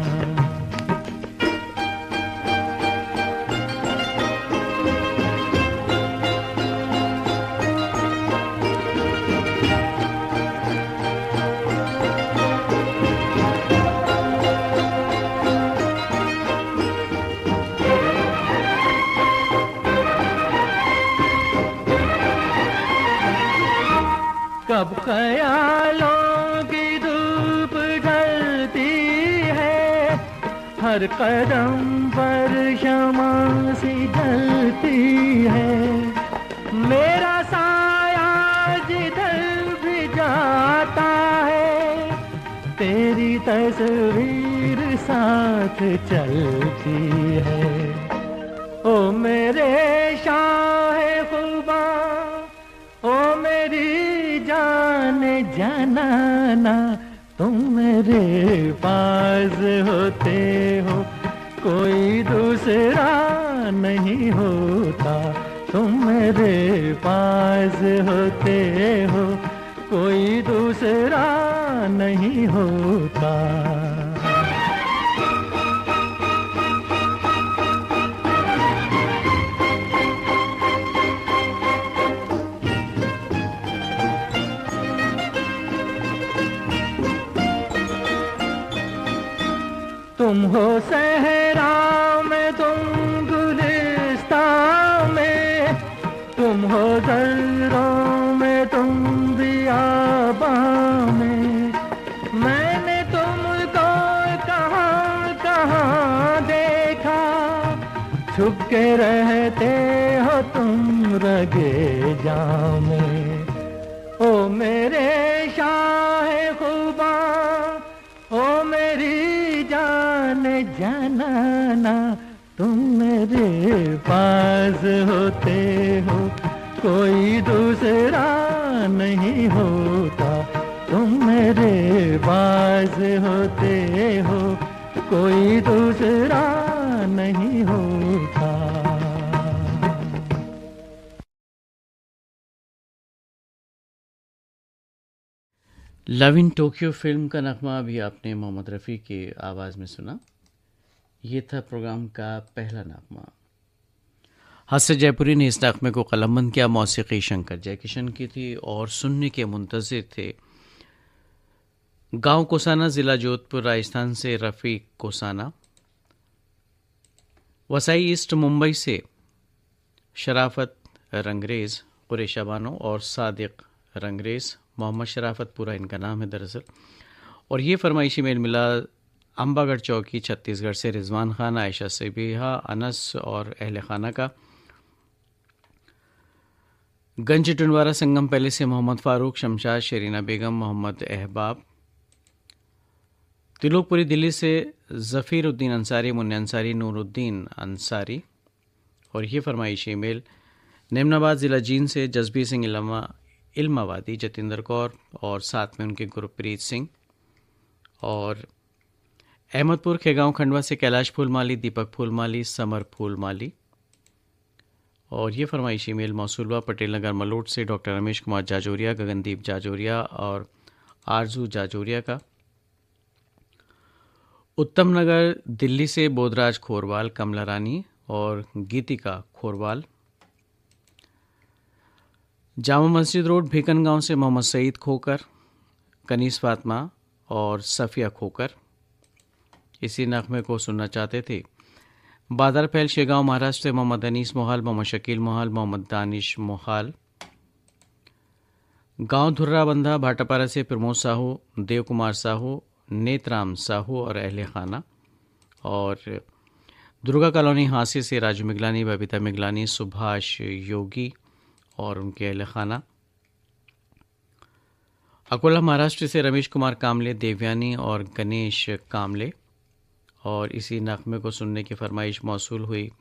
कब ख्यालों की धूप ढलती है, हर कदम पर शमा सी जलती है। मेरा साया जिधर भी जाता है, तेरी तस्वीर साथ चलती है। ओ मेरे शाह खुदा, ओ मेरी जान जनाना, तुम मेरे पास होते हो, कोई दूसरा नहीं होता। तुम मेरे पास होते हो, कोई दूसरा नहीं होता। तुम हो सहरा में, तुम गुलिस्तान में, तुम हो दर्रों में, तुम बियाबां में। मैंने तुमको कहाँ कहाँ देखा, छुप के रहते हो तुम रगे जाम में। ओ मेरे शाह खुदा, ओ मेरी जान जनाना, तुम मेरे पास होते हो, कोई दूसरा नहीं होता। तुम मेरे बाज होते हो, कोई दूसरा नहीं होता। लव इन टोक्यो फिल्म का नगमा अभी आपने मोहम्मद रफ़ी के आवाज़ में सुना। ये था प्रोग्राम का पहला नगमा। हास्य जयपुरी ने इस नगमे को कलमबंद किया। मौसीकी शंकर जयकिशन की थी और सुनने के मुंतज़िर थे गांव कोसाना, ज़िला जोधपुर, राजस्थान से रफ़ीक कोसाना, वसाई ईस्ट मुंबई से शराफत रंगरेज़, कुरैशा बानो और सादिक रंगरेज़, मोहम्मद शराफत पूरा इनका नाम है दरअसल। और ये फरमाइशी मेल मिला अम्बागढ़ चौकी छत्तीसगढ़ से रिजवान खान, आयशा सबिहा, अनस और अहल खाना का। गंज टुंडवारा संगम पहले से मोहम्मद फ़ारूक, शमशाद, शरीना बेगम, मोहम्मद अहबाब। तिलोकपुरी दिल्ली से ज़फ़ीर उद्दीन अंसारी, मुन्ने अंसारी, नूरुद्दीन अंसारी। और ये फरमाइश ईमेल निमनाबाद ज़िला जींद से जसबीर सिंह इल्मावादी, जतिंदर कौर और साथ में उनके गुरप्रीत सिंह। और अहमदपुर खेगांव खंडवा से कैलाश फूलमाली, दीपक फूलमाली, समर फूलमाली। और ये फरमाइश ईमेल मौसूलवा पटेल नगर मलोट से डॉक्टर रमेश कुमार जाजोरिया, गगनदीप जाजोरिया और आरजू जाजोरिया का। उत्तम नगर दिल्ली से बोधराज खोरवाल, कमला रानी और गीतिका खोरवाल। जामा मस्जिद रोड भीकन गांव से मोहम्मद सईद खोकर, कनीस फातमा और सफ़िया खोकर इसी नगमे को सुनना चाहते थे। बादरफैल शेगांव महाराष्ट्र से मोहम्मद अनीस मोहाल, मोहम्मद शकील मोहाल, मोहम्मद दानिश मोहाल। गांव धुर्रा बंधा भाटापारा से प्रमोद साहू, देव कुमार साहू, नेतराम साहू और अहले खाना। और दुर्गा कॉलोनी हांसी से राजू मिगलानी, बबीता मिगलानी, सुभाष योगी और उनके अहले खाना। अकोला महाराष्ट्र से रमेश कुमार कामले, देवयानी और गणेश कामले। और इसी नगमे को सुनने की फरमाइश मौसूल हुई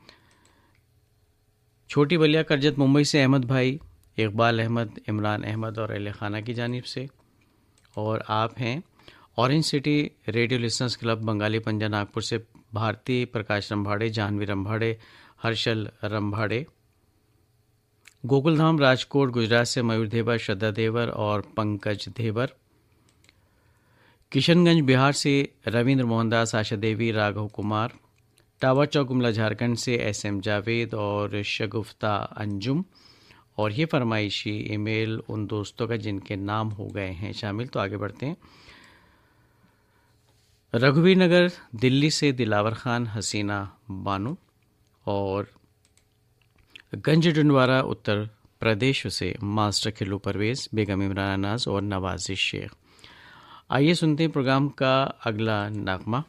छोटी बलिया करजत मुंबई से अहमद भाई, इकबाल अहमद, इमरान अहमद और अहले खाना की जानिब से। और आप हैं orange city radio listeners club Bengali Panja Nagpur से भारती प्रकाश रंभाड़े, जाह्नवी रंभाड़े, हर्षल रंभाड़े। गोकुलधाम राजकोट गुजरात से मयूर देवर, श्रद्धा देवर और पंकज देवर। किशनगंज बिहार से रविंद्र मोहनदास, आशा देवी, राघव कुमार। टावर चौक गुमला झारखंड से SM जावेद और शगुफ्ता अंजुम। और ये फरमाइशी ईमेल उन दोस्तों का जिनके नाम हो गए हैं शामिल। तो आगे बढ़ते हैं। रघुवीर नगर दिल्ली से दिलावर खान, हसीना बानो। और गंज डुंडवारा उत्तर प्रदेश से मास्टर खिल्लू परवेज़, बेगम इमरान अनाज और नवाजिश शेख। आइए सुनते हैं प्रोग्राम का अगला नगमा।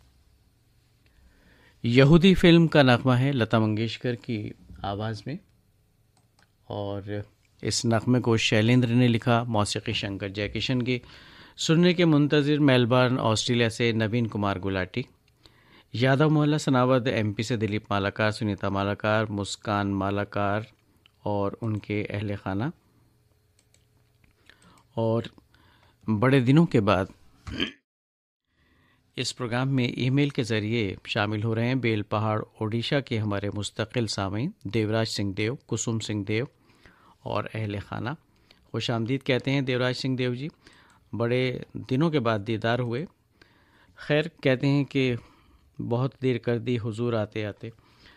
यहूदी फिल्म का नगमा है लता मंगेशकर की आवाज़ में। और इस नगमे को शैलेंद्र ने लिखा, मौसीकी शंकर जयकिशन की। सुनने के मुंतज़िर मेलबर्न ऑस्ट्रेलिया से नवीन कुमार गुलाटी। यादव मोहल्ला सनावद MP से दिलीप मालाकार, सुनीता मालाकार, मुस्कान मालाकार और उनके अहले खाना। और बड़े दिनों के बाद इस प्रोग्राम में ईमेल के ज़रिए शामिल हो रहे हैं बेल पहाड़ ओडिशा के हमारे मुस्तकिल सामीन देवराज सिंह देव, कुसुम सिंह देव और अहले खाना। खुश आमदीद कहते हैं देवराज सिंह देव जी, बड़े दिनों के बाद दीदार हुए। खैर कहते हैं कि बहुत देर कर दी हुजूर आते आते,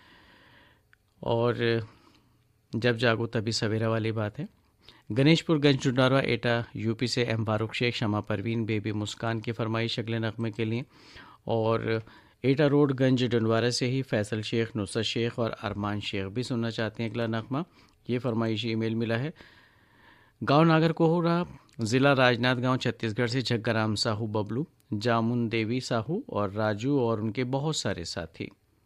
और जब जागो तभी सवेरा वाली बात है। गणेशपुर गंज डुंडारवा एटा UP से M फारूक शेख, शमा परवीन, बेबी मुस्कान की फरमाइश अगले नगमे के लिए। और एटा रोड गंज डुंडवारा से ही फैसल शेख, नुसरत शेख और अरमान शेख भी सुनना चाहते हैं अगला नगमा। ये फरमाइश ईमेल मिला है गांव नागरकोहरा, ज़िला राजनांदगांव, छत्तीसगढ़ से जग्गाराम साहू बबलू, जामुन देवी साहू और राजू और उनके बहुत सारे साथी।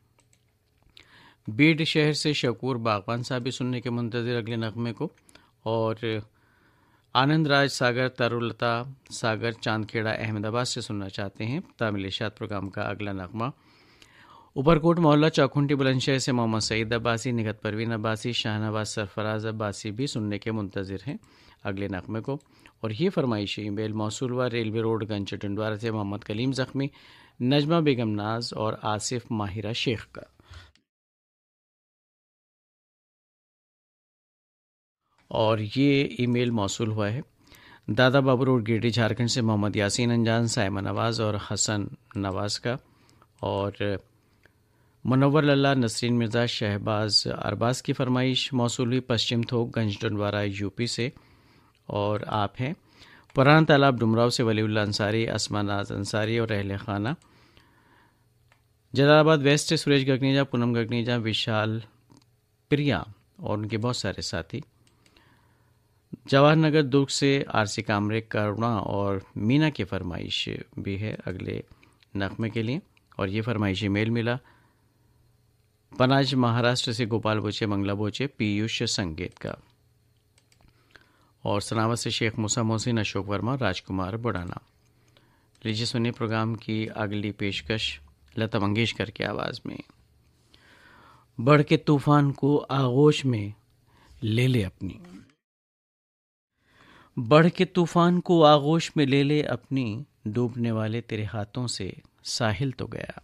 बीड शहर से शकूर बागवान साहब भी सुनने के मुंतज़िर अगले नगमे को। और आनंद राज सागर, तरुलता सागर, चांदखेड़ा, अहमदाबाद से सुनना चाहते हैं तमिल इशात प्रोग्राम का अगला नगमा। ऊपरकोट मोहल्ला चौखुंटी बुलंदशहर से मोहम्मद सईद अब्बासी, निगत परवीन अब्बासी, शाहनवाज सरफराज अब्बासी भी सुनने के मुंतजिर हैं अगले नगमे को। और ये फरमाइशी ईमेल मौसूल हुआ रेलवे रोड गंज टंडवारा से मोहम्मद कलीम ज़ख्मी, नजमा बेगम नाज और आसिफ माहिरा शेख का। और ये ईमेल मौसूल हुआ है दादा बाबू रोड गिरडी झारखंड से मोहम्मद यासीन अंजान, साइमा नवाज़ और हसन नवाज़ का। और मुनव्वर लल्ला, नसरीन मिर्ज़ा, शहबाज अरबाज की फरमाइश मौसूल हुई पश्चिम थोक गंज टंडवारा यूपी से। और आप हैं पुराना तालाब डुमराव से वलीउल्लाह अंसारी, अस्मा नाज अंसारी और अहले खाना। जलालाबाद वेस्ट से सुरेश गगनीजा, पूनम गगनीजा, विशाल प्रिया और उनके बहुत सारे साथी। जवाहर नगर दुर्ग से आरसी कामरे, करुणा और मीना की फरमाइश भी है अगले नगमे के लिए। और ये फरमाइश ईमेल मिला पनाज महाराष्ट्र से गोपाल बोचे, मंगला बोचे, पीयूष संगीत का। और सनावत से शेख मूसा मोहसिन, अशोक वर्मा, राजकुमार बुढ़ाना। लीजिए सुनिए प्रोग्राम की अगली पेशकश लता मंगेशकर की आवाज़ में। बढ़ के तूफान को आगोश में ले ले अपनी, बढ़ के तूफान को आगोश में ले ले अपनी, डूबने वाले तेरे हाथों से साहिल तो गया।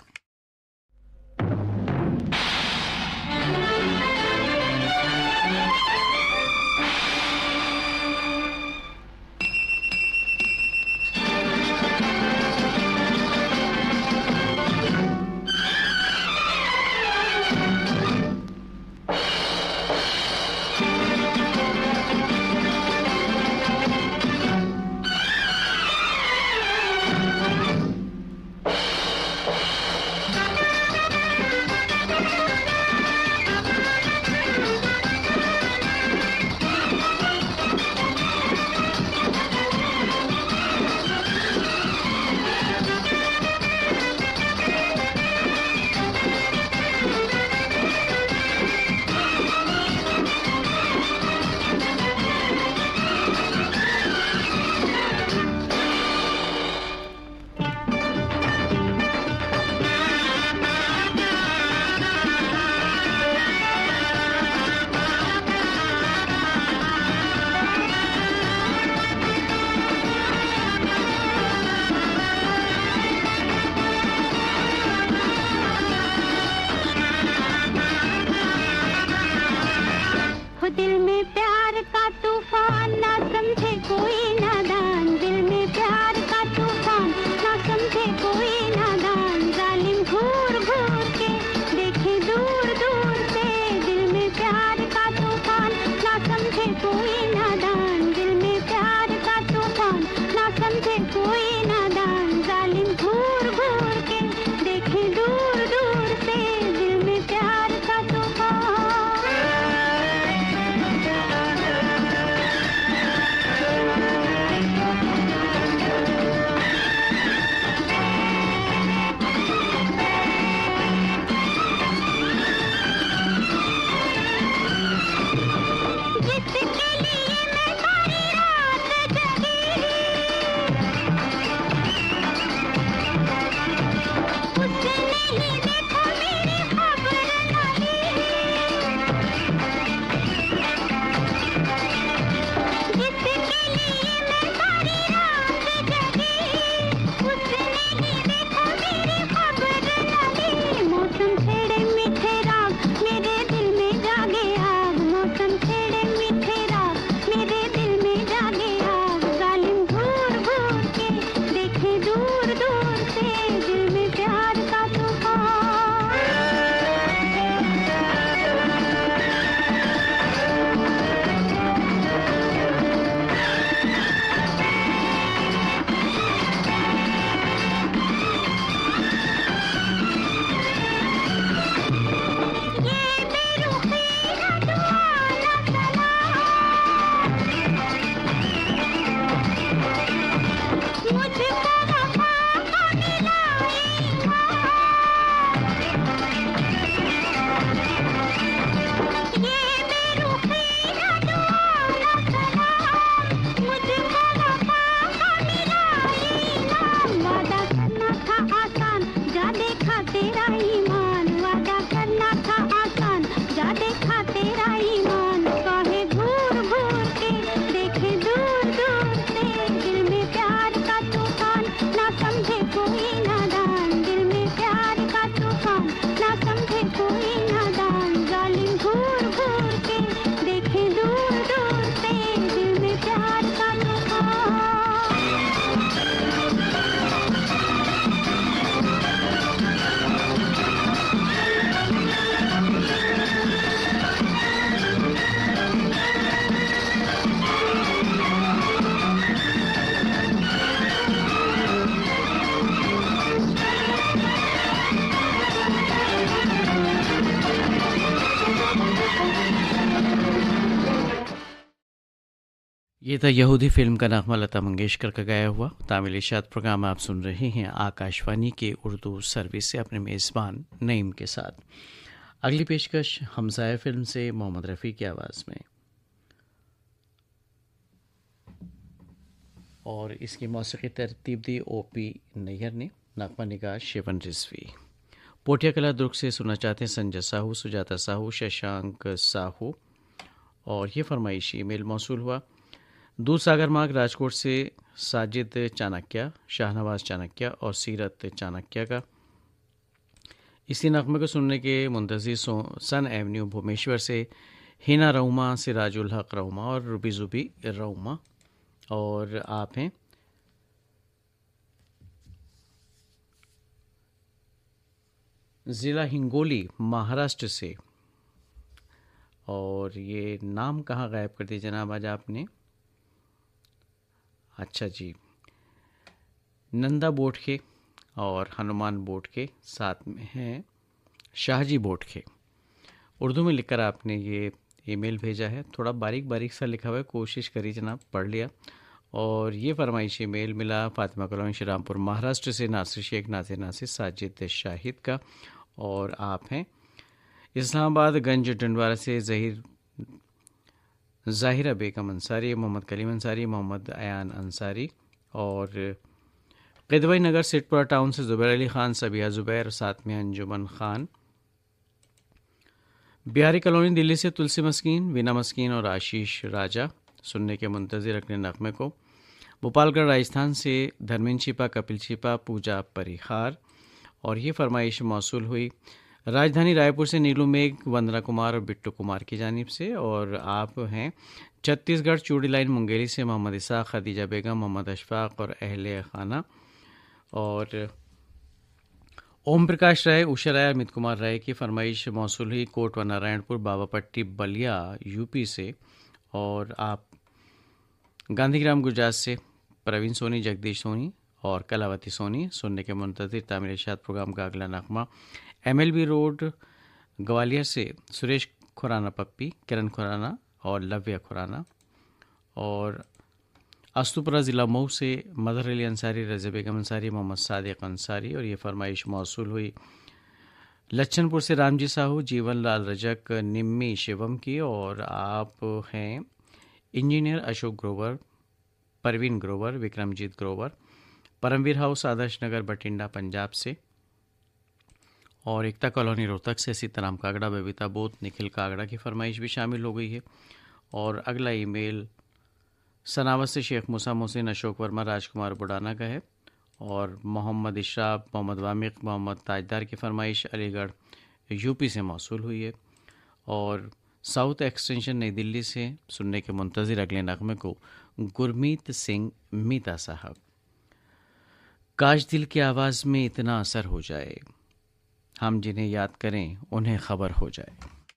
ये था यहूदी फिल्म का नगमा लता मंगेशकर का गाया हुआ। तामिल इशात प्रोग्राम आप सुन रहे हैं आकाशवाणी के उर्दू सर्विस से अपने मेज़बान नईम के साथ। अगली पेशकश हमसाया फिल्म से मोहम्मद रफ़ी की आवाज़ में, और इसकी मौसीकी तरतीब दी ओपी नैयर ने, नगमा निगाह शिवन रिजवी। पोटिया कला दुर्ग से सुनना चाहते हैं संजय साहू, सुजाता साहू, शशांक साहू, और ये फरमाइश ईमेल मौसूल हुआ दूध सागर मार्ग राजकोट से साजिद चाणक्य, शाहनवाज चाणक्य और सीरत चाणक्य का। इसी नगमे को सुनने के मुंतज़िर सन एवेन्यू भुवनेश्वर से हिना रऊमा, सिराजुल हक रऊमा और रुबी जुबी रऊमा, और आप हैं ज़िला हिंगोली महाराष्ट्र से, और ये नाम कहाँ गायब कर दिए जनाब आज आपने। अच्छा जी, नंदा बोटखे और हनुमान बोटखे, साथ में हैं शाहजी बोटखे। उर्दू में लिखकर आपने ये ईमेल भेजा है, थोड़ा बारीक बारीक सा लिखा हुआ है, कोशिश करी जनाब, पढ़ लिया। और ये फरमाइशी मेल मिला फातिमा कॉलोनी श्रीरामपुर महाराष्ट्र से नासिर शेख, नासिर नासिर, साजिद शाहिद का, और आप हैं इस्लामाबाद गंज डंडवारा से ज़ाहिरा बेगम अंसारी, मोहम्मद कलीम अंसारी, मोहम्मद अयान अंसारी, और क़िदवई नगर सिटपुरा टाउन से ज़ुबैर अली ख़ान, सबिया ज़ुबैर, साथ में अंजुमन ख़ान। बिहारी कॉलोनी दिल्ली से तुलसी मस्कीन, वीना मस्कीन और आशीष राजा सुनने के मुंतज़िर अगले नगमे को। भोपालगढ़ राजस्थान से धर्मेंद्र छिपा, कपिल छिपा, पूजा परिहार, और ये फरमाइश मौसूल हुई राजधानी रायपुर से नीलू मेघ, वंदना कुमार और बिट्टू कुमार की जानिब से, और आप हैं छत्तीसगढ़ चूड़ी लाइन मुंगेली से मोहम्मद इसाक, खदीजा बेगम, मोहम्मद अशफाक और अहले खाना, और ओम प्रकाश राय, उषा राय, अमित कुमार राय की फरमाइश मौसूल हुई कोट व नारायणपुर, बाबापट्टी, बलिया यूपी से, और आप गांधीग्राम गुजरात से प्रवीण सोनी, जगदीश सोनी और कलावती सोनी सुनने के मुंतज़िर। तामिल इशात प्रोग्राम का अगला नगमा MLB रोड ग्वालियर से सुरेश खुराना पप्पी, किरण खुराना और लव्य खुराना, और अस्तुपुरा ज़िला मऊ से मदर अली अंसारी, रज़ा बेगम अंसारी, मोहम्मद सादिक अंसारी, और ये फरमाइश मौसूल हुई लच्छनपुर से रामजी साहू, जीवन लाल रजक, निम्मी शिवम की, और आप हैं इंजीनियर अशोक ग्रोवर, परवीन ग्रोवर, विक्रमजीत ग्रोवर, परमवीर हाउस, आदर्श नगर, बठिंडा, पंजाब से, और एकता कॉलोनी रोहतक से सीताराम कागड़ा, बबीता बोत, निखिल कागड़ा की फरमाइश भी शामिल हो गई है। और अगला ईमेल सनावत से शेख मूसा मोहसिन, अशोक वर्मा, राजकुमार बुडाना का है, और मोहम्मद इशराफ, मोहम्मद वामिक, मोहम्मद ताजदार की फरमाइश अलीगढ़ यूपी से मौसूल हुई है। और साउथ एक्सटेंशन नई दिल्ली से सुनने के मुंतज़िर अगले नगमे को गुरमीत सिंह मीता साहब। काश दिल की आवाज़ में इतना असर हो जाए, हम जिन्हें याद करें उन्हें खबर हो जाए।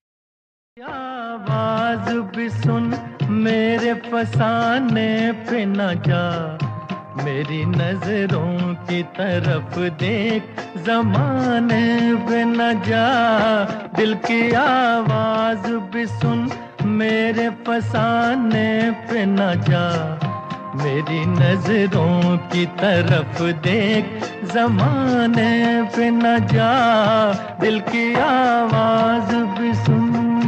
आवाज भी सुन मेरे फसाने पे न जा, मेरी नजरों की तरफ देख ज़माने पे न जा, दिल की आवाज भी सुन मेरे फसाने पे न जा, मेरी नजरों की तरफ देख ज़माने पे न जा, दिल की आवाज भी सुन।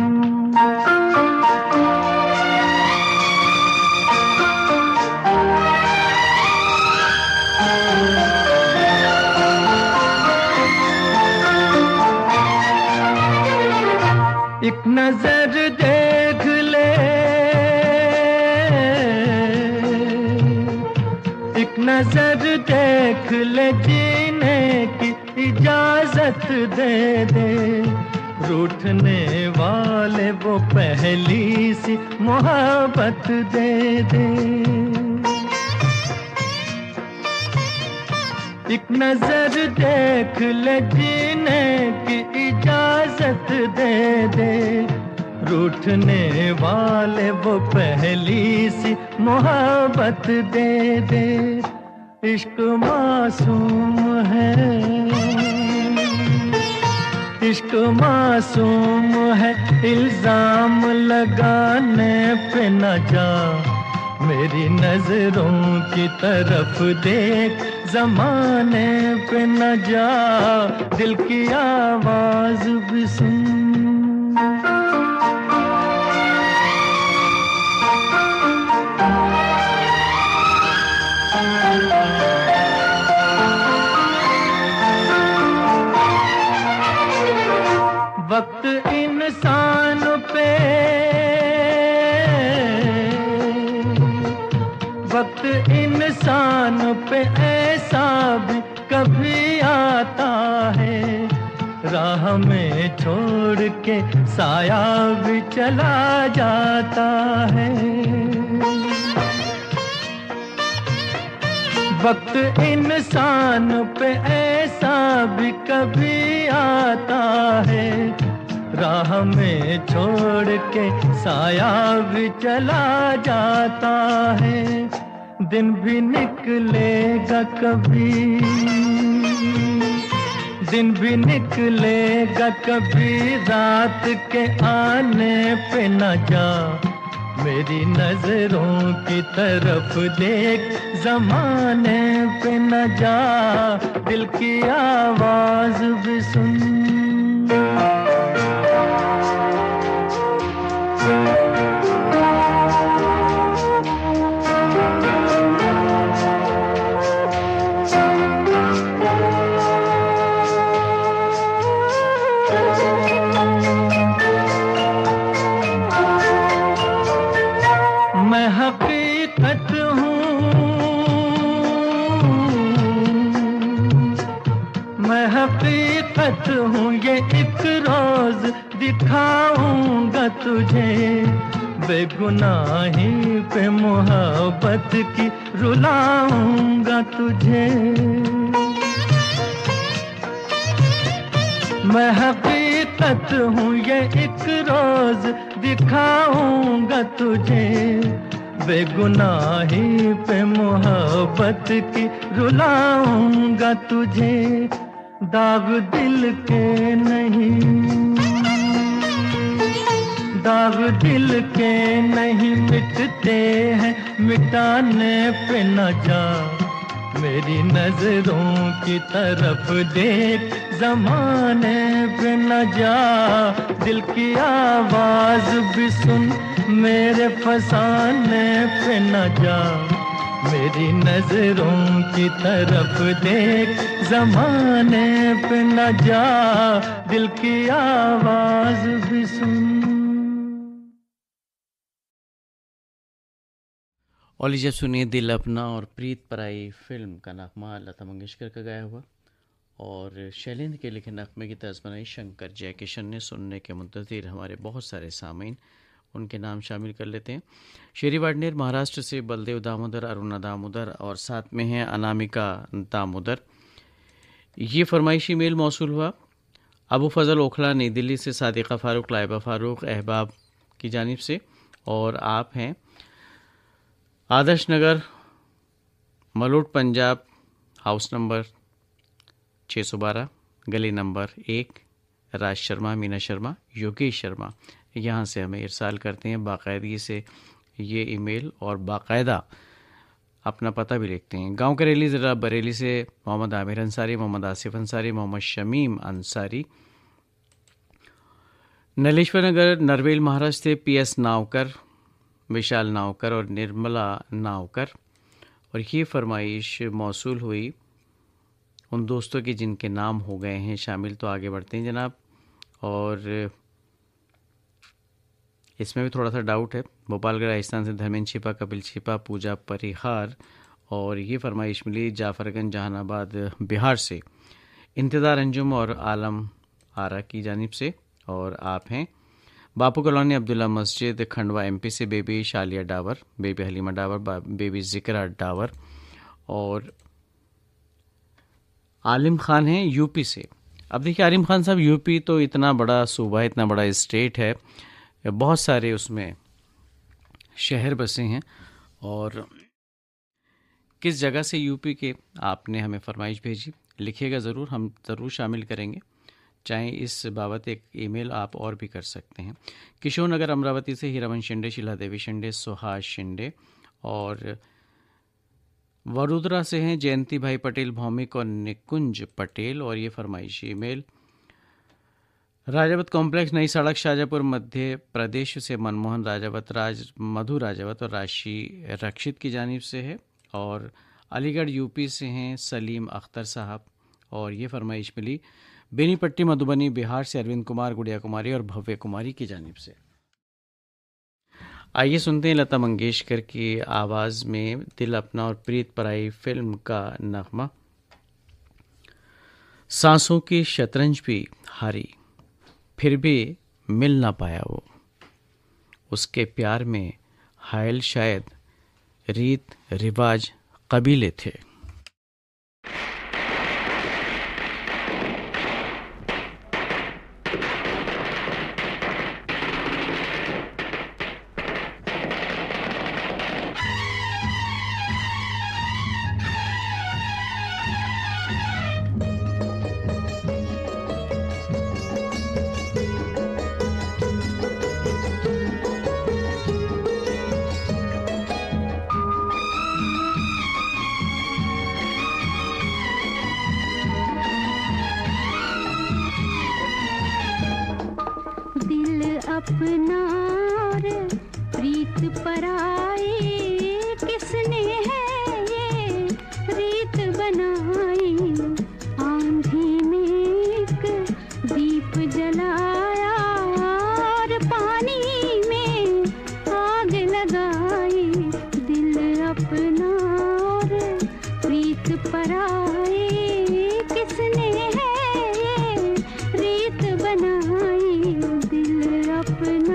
एक नजर देख ले, एक नजर देख ले, जीने की इजाजत दे दे, रूठने वाले वो पहली सी मोहब्बत दे दे। एक नजर देख ले, जीने की इजाजत दे दे, रूठने वाले वो पहली सी मोहब्बत दे दे। इश्क मासूम है, इश्क मासूम है, इल्जाम लगाने पे न जा, मेरी नजरों की तरफ देख, जमाने पे न जा, दिल की आवाज भी सुन। वक्त इंसान पे, वक्त इंसान पे ऐसा भी कभी आता है, राह में छोड़ के साया भी चला जाता है। वक्त इंसान पे ऐसा भी कभी आता है, राह में छोड़ के साया भी चला जाता है। दिन भी निकलेगा कभी, दिन भी निकलेगा कभी, रात के आने पे न जा, मेरी नजरों की तरफ देख, जमाने पे न जा, दिल की आवाज भी सुन। मैं हकीकत हूँ, मैं हकीकत हूँ, ये एक रोज दिखाऊंगा तुझे, बेगुनाही पे मोहब्बत की रुलाऊंगा तुझे। मैं हकीकत हूँ, ये एक रोज दिखाऊंगा तुझे, बेगुनाही पे मोहब्बत की रुलाऊंगा तुझे। दाग दिल के नहीं, दाग दिल के नहीं मिटते हैं, मिटाने पे न जा, मेरी नजरों की तरफ देख, जमाने पे न जा, दिल की आवाज भी सुन, मेरे फसाने पे न जा, मेरी नजरों की तरफ देख, जमाने पे न जा, दिल की आवाज भी सुन। और लीजिए सुनिए दिल अपना और प्रीत पराई फिल्म का नगमा लता मंगेशकर का गाया हुआ और शैलेंद्र के लिखे नगमे की तर्ज बनाई शंकर जयकिशन ने। सुनने के मुंतज़िर हमारे बहुत सारे सामीन, उनके नाम शामिल कर लेते हैं। शेरी वाडनेर महाराष्ट्र से बलदेव दामोदर, अरुणा दामोदर और साथ में हैं अनामिका दामोदर। ये फरमाइशी मेल मौसूल हुआ अबू फजल ओखला नई दिल्ली से, सादिका फ़ारूक, लाइबा फ़ारूक अहबाब की जानिब से, और आप हैं आदर्श नगर मलोट पंजाब, हाउस नंबर 612, गली नंबर 1, राज शर्मा, मीना शर्मा, योगेश शर्मा यहाँ से हमें इरसाल करते हैं बाकायदगी से ये ईमेल और बाकायदा अपना पता भी लिखते हैं। गांव करेली ज़िला बरेली से मोहम्मद आमिर अंसारी, मोहम्मद आसिफ अंसारी, मोहम्मद शमीम अंसारी। नलेश्वर नगर नरवेल महाराष्ट्र से PS नावकर, विशाल नावकर और निर्मला नावकर। और ये फरमाइश मौसूल हुई उन दोस्तों के जिनके नाम हो गए हैं शामिल। तो आगे बढ़ते हैं जनाब, और इसमें भी थोड़ा सा डाउट है। भोपालगढ़ राजस्थान से धर्मेंद्र छिपा, कपिल छिपा, पूजा परिहार। और ये फरमाइश मिली जाफरगंज जहानाबाद बिहार से इंतज़ार अंजुम और आलम आरा की जानिब से। और आप हैं बापू कॉलोनी अब्दुल्ला मस्जिद खंडवा MP से baby Shaliya Dawar, baby Halima Dawar, baby Zikra Dawar. और आलिम खान हैं UP से। अब देखिए आलिम खान साहब, UP तो इतना बड़ा सूबा है, इतना बड़ा स्टेट है, बहुत सारे उसमें शहर बसे हैं। और किस जगह से UP के आपने हमें फरमाइश भेजी, लिखिएगा ज़रूर, हम ज़रूर शामिल करेंगे। चाहे इस बाबत एक ईमेल आप और भी कर सकते हैं। किशोर नगर अमरावती से हीरावन शिंदे, शीला देवी शिंदे, सुहास शिंदे और वडोदरा से हैं जयंती भाई पटेल भौमिक और निकुंज पटेल, और ये फरमाइशी ईमेल राजावत कॉम्प्लेक्स नई सड़क शाहजहाँपुर मध्य प्रदेश से मनमोहन राजावत, मधु राजावत और राशि रक्षित की जानिब से है, और अलीगढ़ यूपी से हैं सलीम अख्तर साहब, और ये फरमाइश मिली बेनीपट्टी मधुबनी बिहार से अरविंद कुमार, गुड़िया कुमारी और भव्य कुमारी की जानिब से। आइए सुनते हैं लता मंगेशकर की आवाज़ में दिल अपना और प्रीत पराई फिल्म का नगमा। सांसों की शतरंज भी हारी, फिर भी मिल ना पाया वो, उसके प्यार में हायल शायद रीत रिवाज कबीले थे। अपना और प्रीत पराई, किसने है ये रीत बनाई। आंधी में एक दीप जलाया और पानी में आग लगाई। दिल अपना और प्रीत पराई, किसने है ये रीत बनाई। दिल अपना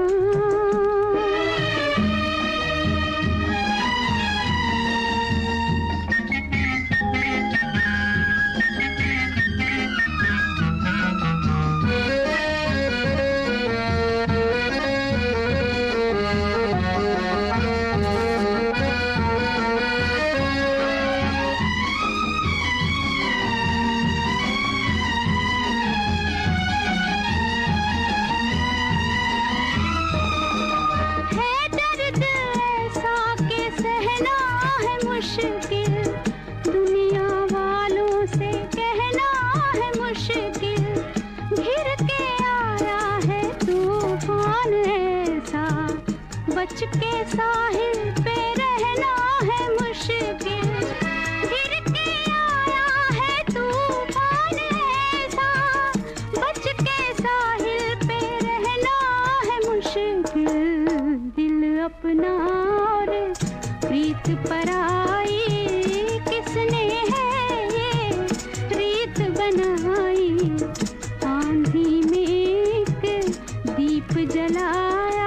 बच के साहिल पे रहना है मुश्किल। गिर के आया है तूफान ऐसा, बच के साहिल पे रहना है मुश्किल। दिल अपना और प्रीत पराई, किसने है ये रीत बनाई। आंधी में एक दीप जलाया,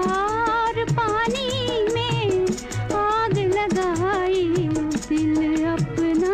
पानी में आग लगाई। दिल अपना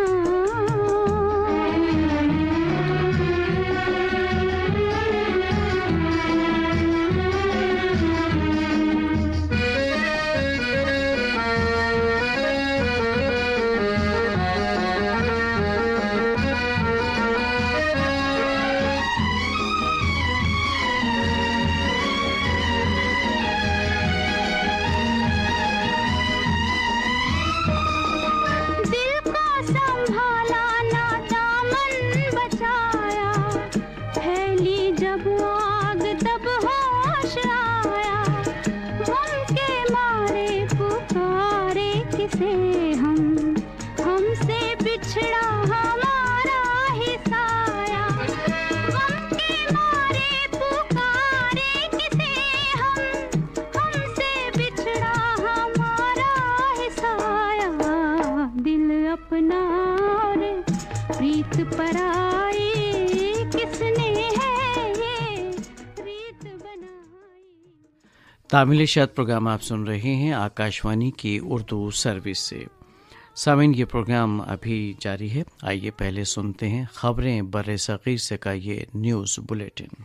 तामिल इशाद प्रोग्राम आप सुन रहे हैं आकाशवाणी की उर्दू सर्विस से। सामीन ये प्रोग्राम अभी जारी है। आइए पहले सुनते हैं खबरें बर्रे सगीर से का ये न्यूज़ बुलेटिन।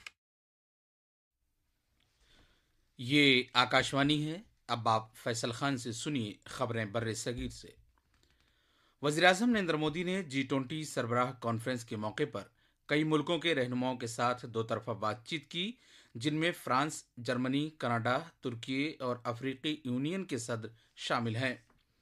ये आकाशवाणी है। अब आप फैसल खान से सुनिए खबरें बर्रे सगीर से। वज़ीर-ए-आज़म नरेंद्र मोदी ने G20 सरबराह कॉन्फ्रेंस के मौके पर कई मुल्कों के रहनुमाओं के साथ दो तरफा बातचीत की, जिनमें फ्रांस, जर्मनी, कनाडा, तुर्की और अफ्रीकी यूनियन के सदर शामिल हैं।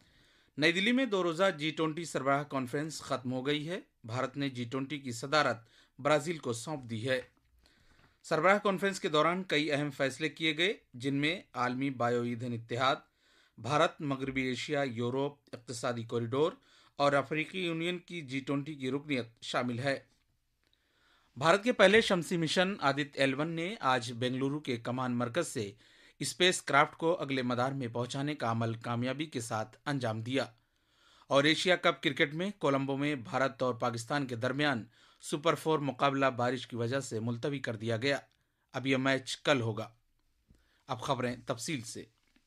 नई दिल्ली में 2 रोज़ा G20 सरबराह कॉन्फ्रेंस खत्म हो गई है। भारत ने G20 की सदारत ब्राजील को सौंप दी है। सरबराह कॉन्फ्रेंस के दौरान कई अहम फैसले किए गए, जिनमें आलमी बायो ईंधन इत्तेहाद, भारत, मगरबी एशिया, यूरोप इक्तिसादी कॉरिडोर और अफ्रीकी यूनियन की G20 की रुकनीत शामिल है। भारत के पहले शमसी मिशन आदित्य L1 ने आज बेंगलुरु के कमान मरकज से स्पेस क्राफ्ट को अगले मदार में पहुंचाने का अमल कामयाबी के साथ अंजाम दिया। और एशिया कप क्रिकेट में कोलंबो में भारत और पाकिस्तान के दरमियान सुपर 4 मुकाबला बारिश की वजह से मुलतवी कर दिया गया। अब यह मैच कल होगा। अब खबरें तफसील से।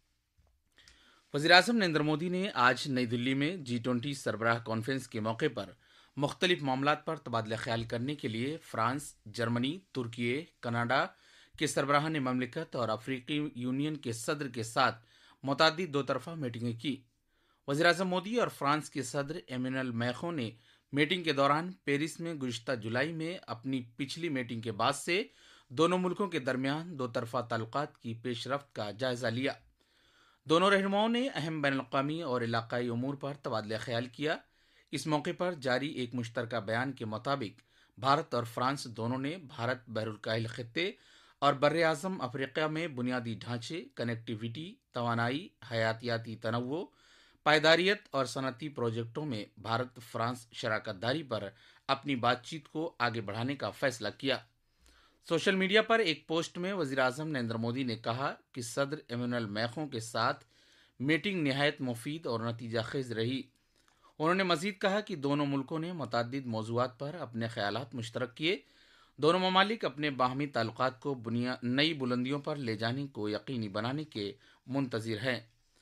वज़ीर-ए-आज़म नरेंद्र मोदी ने आज नई दिल्ली में G20 सरबराह कॉन्फ्रेंस के मौके पर मुख्तलिफ मामलात पर तबादला ख्याल करने के लिए फ्रांस, जर्मनी, तुर्की, कनाडा के सरबराहान ममलिकत और अफ्रीकी यूनियन के सदर के साथ मुतअद्दिद 2 तरफा मीटिंगें की। वज़ीर-ए-आज़म मोदी और फ्रांस के सदर एमेनुएल मैक्रों ने मीटिंग के दौरान पेरिस में गुज़िश्ता जुलाई में अपनी पिछली मीटिंग के बाद से दोनों मुल्कों के दरमियान 2 तरफा ताल्लुकात की पेशरफ्त का जायजा लिया। दोनों रहनुमाओं ने अहम बैनुल-अक़वामी और इलाकाई उमूर पर तबादला ख्याल किया। इस मौके पर जारी एक मुश्तरका बयान के मुताबिक भारत और फ्रांस दोनों ने भारत, बहरुल खित्ते और बर्र-ए-आज़म अफ्रीका में बुनियादी ढांचे, कनेक्टिविटी, तवानाई, हयातियाती तनव्वुर, पायदारियत और सनती प्रोजेक्टों में भारत फ्रांस शराकतदारी पर अपनी बातचीत को आगे बढ़ाने का फैसला किया। सोशल मीडिया पर एक पोस्ट में वज़ीर-ए-आज़म नरेंद्र मोदी ने कहा कि सदर एमेनुएल मैक्रों के साथ मीटिंग निहायत मुफीद और नतीजा खेज रही। उन्होंने मजीद कहा कि दोनों मुल्कों ने मुतअद्दिद मौज़ूआत पर अपने ख्यालात मुश्तरक किए। दोनों ममालिक अपने बाहमी ताल्लुकात को नई बुलंदियों पर ले जाने को यकीनी बनाने के मुंतज़िर हैं।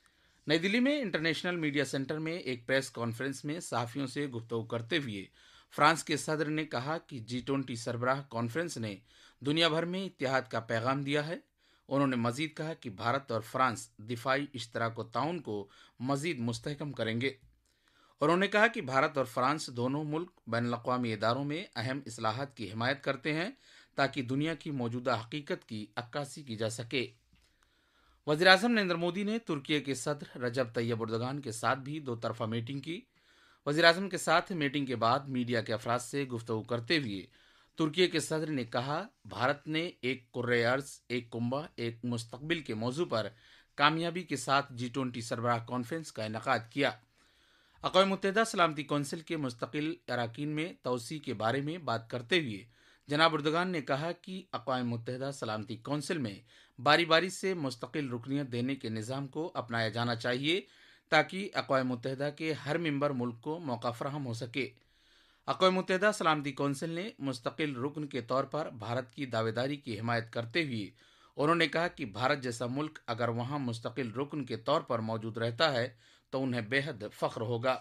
नई दिल्ली में इंटरनेशनल मीडिया सेंटर में एक प्रेस कॉन्फ्रेंस में सहाफ़ियों से गुफ्तगू करते हुए फ्रांस के सदर ने कहा कि G20 सरबराह कॉन्फ्रेंस ने दुनिया भर में इत्तेहाद का पैगाम दिया है। उन्होंने मजीद कहा कि भारत और फ्रांस दिफाई इश्तराक व ताउन को मजीद मुस्तहकम करेंगे। उन्होंने कहा कि भारत और फ्रांस दोनों मुल्क बैनुल-अक़वामी इदारों में अहम इस्लाहात की हिमायत करते हैं ताकि दुनिया की मौजूदा हकीकत की अक्कासी की जा सके। वज़ीर-ए-आज़म नरेंद्र मोदी ने तुर्की के सदर रजब तैयब एर्दोगान के साथ भी 2 तरफा मीटिंग की। वज़ीर-ए-आज़म के साथ मीटिंग के बाद मीडिया के अफराद से गुफ्तगू करते हुए तुर्की के सदर ने कहा, भारत ने एक कुर्रे अर्ज़, एक कुंबा, एक मुस्तकबिल के मौजू पर कामयाबी के साथ G20 सरबराह कॉन्फ्रेंस का इनेकाद किया। अक़वाम मुत्तहिदा सलामती कौंसिल के मुस्तकिल अराकीन में तोसी के बारे में बात करते हुए जनाब एर्दोगान ने कहा कि अक़वाम मुत्तहिदा सलामती कौंसिल में बारी बारी से मुस्तकिल रुकनियत देने के निज़ाम को अपनाया जाना चाहिए ताकि अक़वाम मुत्तहिदा के हर मेंबर मुल्क को मौका फराहम हो सके। अक़वाम मुत्तहिदा सलामती कौंसिल ने मुस्तकिल रुकन के तौर पर भारत की दावेदारी की हिमायत करते हुए उन्होंने कहा कि भारत जैसा मुल्क अगर वहाँ मुस्तकिल रुकन के तौर पर मौजूद रहता है तो उन्हें बेहद फ़ख्र होगा।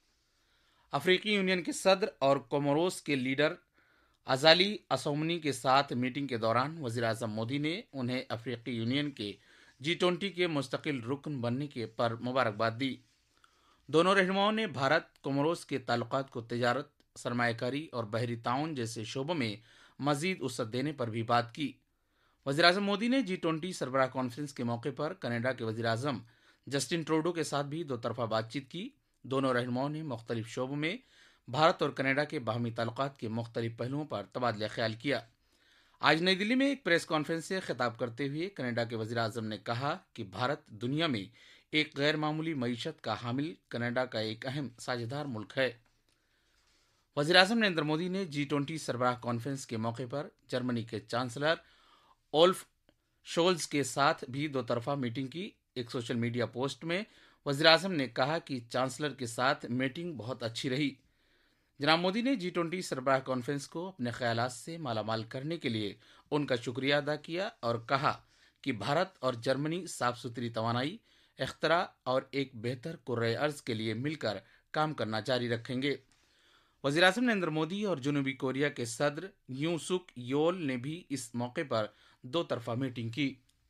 अफ्रीकी यूनियन के सदर और कोमोरोस के लीडर अज़ाली असौमनी के साथ मीटिंग के दौरान वज़ीर-ए-आज़म मोदी ने उन्हें अफ्रीकी यूनियन के G20 के मुस्तकिल रुकन बनने के पर मुबारकबाद दी। दोनों रहनुमाओं ने भारत कोमोरोस के ताल्लुकात को तिजारत, सरमायाकारी और बहरी ताउन जैसे शोबों में मजीद वसअत देने पर भी बात की। वज़ीर-ए-आज़म मोदी ने G20 सरबराह कॉन्फ्रेंस के मौके पर कनाडा के वज़ीर-ए-आज़म जस्टिन ट्रूडो के साथ भी 2 तरफा बातचीत की। दोनों रहनुमाओं ने मुख्तलिफ शोबों में भारत और कनाडा के बाहमी ताल्लुकात के मुख्तलिफ पहलुओं पर तबादला ख्याल किया। आज नई दिल्ली में एक प्रेस कॉन्फ्रेंस से खिताब करते हुए कनाडा के वज़ीर-ए-आज़म ने कहा कि भारत दुनिया में एक गैर मामूली मईशत का हामिल कनाडा का एक अहम साझेदार मुल्क है। वज़ीर-ए-आज़म नरेंद्र मोदी ने G20 सरबराह कॉन्फ्रेंस के मौके पर जर्मनी के चांसलर ओल्फ शोल्ज के साथ भी 2 तरफा मीटिंग की। एक सोशल मीडिया पोस्ट में वज़ीर-ए-आज़म ने कहा कि चांसलर के साथ मीटिंग बहुत अच्छी रही। जनाब मोदी ने G20 सरबराह कॉन्फ्रेंस को अपने ख्यालात से मालामाल करने के लिए उनका शुक्रिया अदा किया और कहा कि भारत और जर्मनी साफ सुथरी तवानाई, इख्तरा और एक बेहतर कुर्रे अर्ज़ के लिए मिलकर काम करना जारी रखेंगे। वज़ीर-ए-आज़म नरेंद्र मोदी और जनूबी कोरिया के सदर यूं सुक योल ने भी इस मौके पर 2 तरफा मीटिंग की।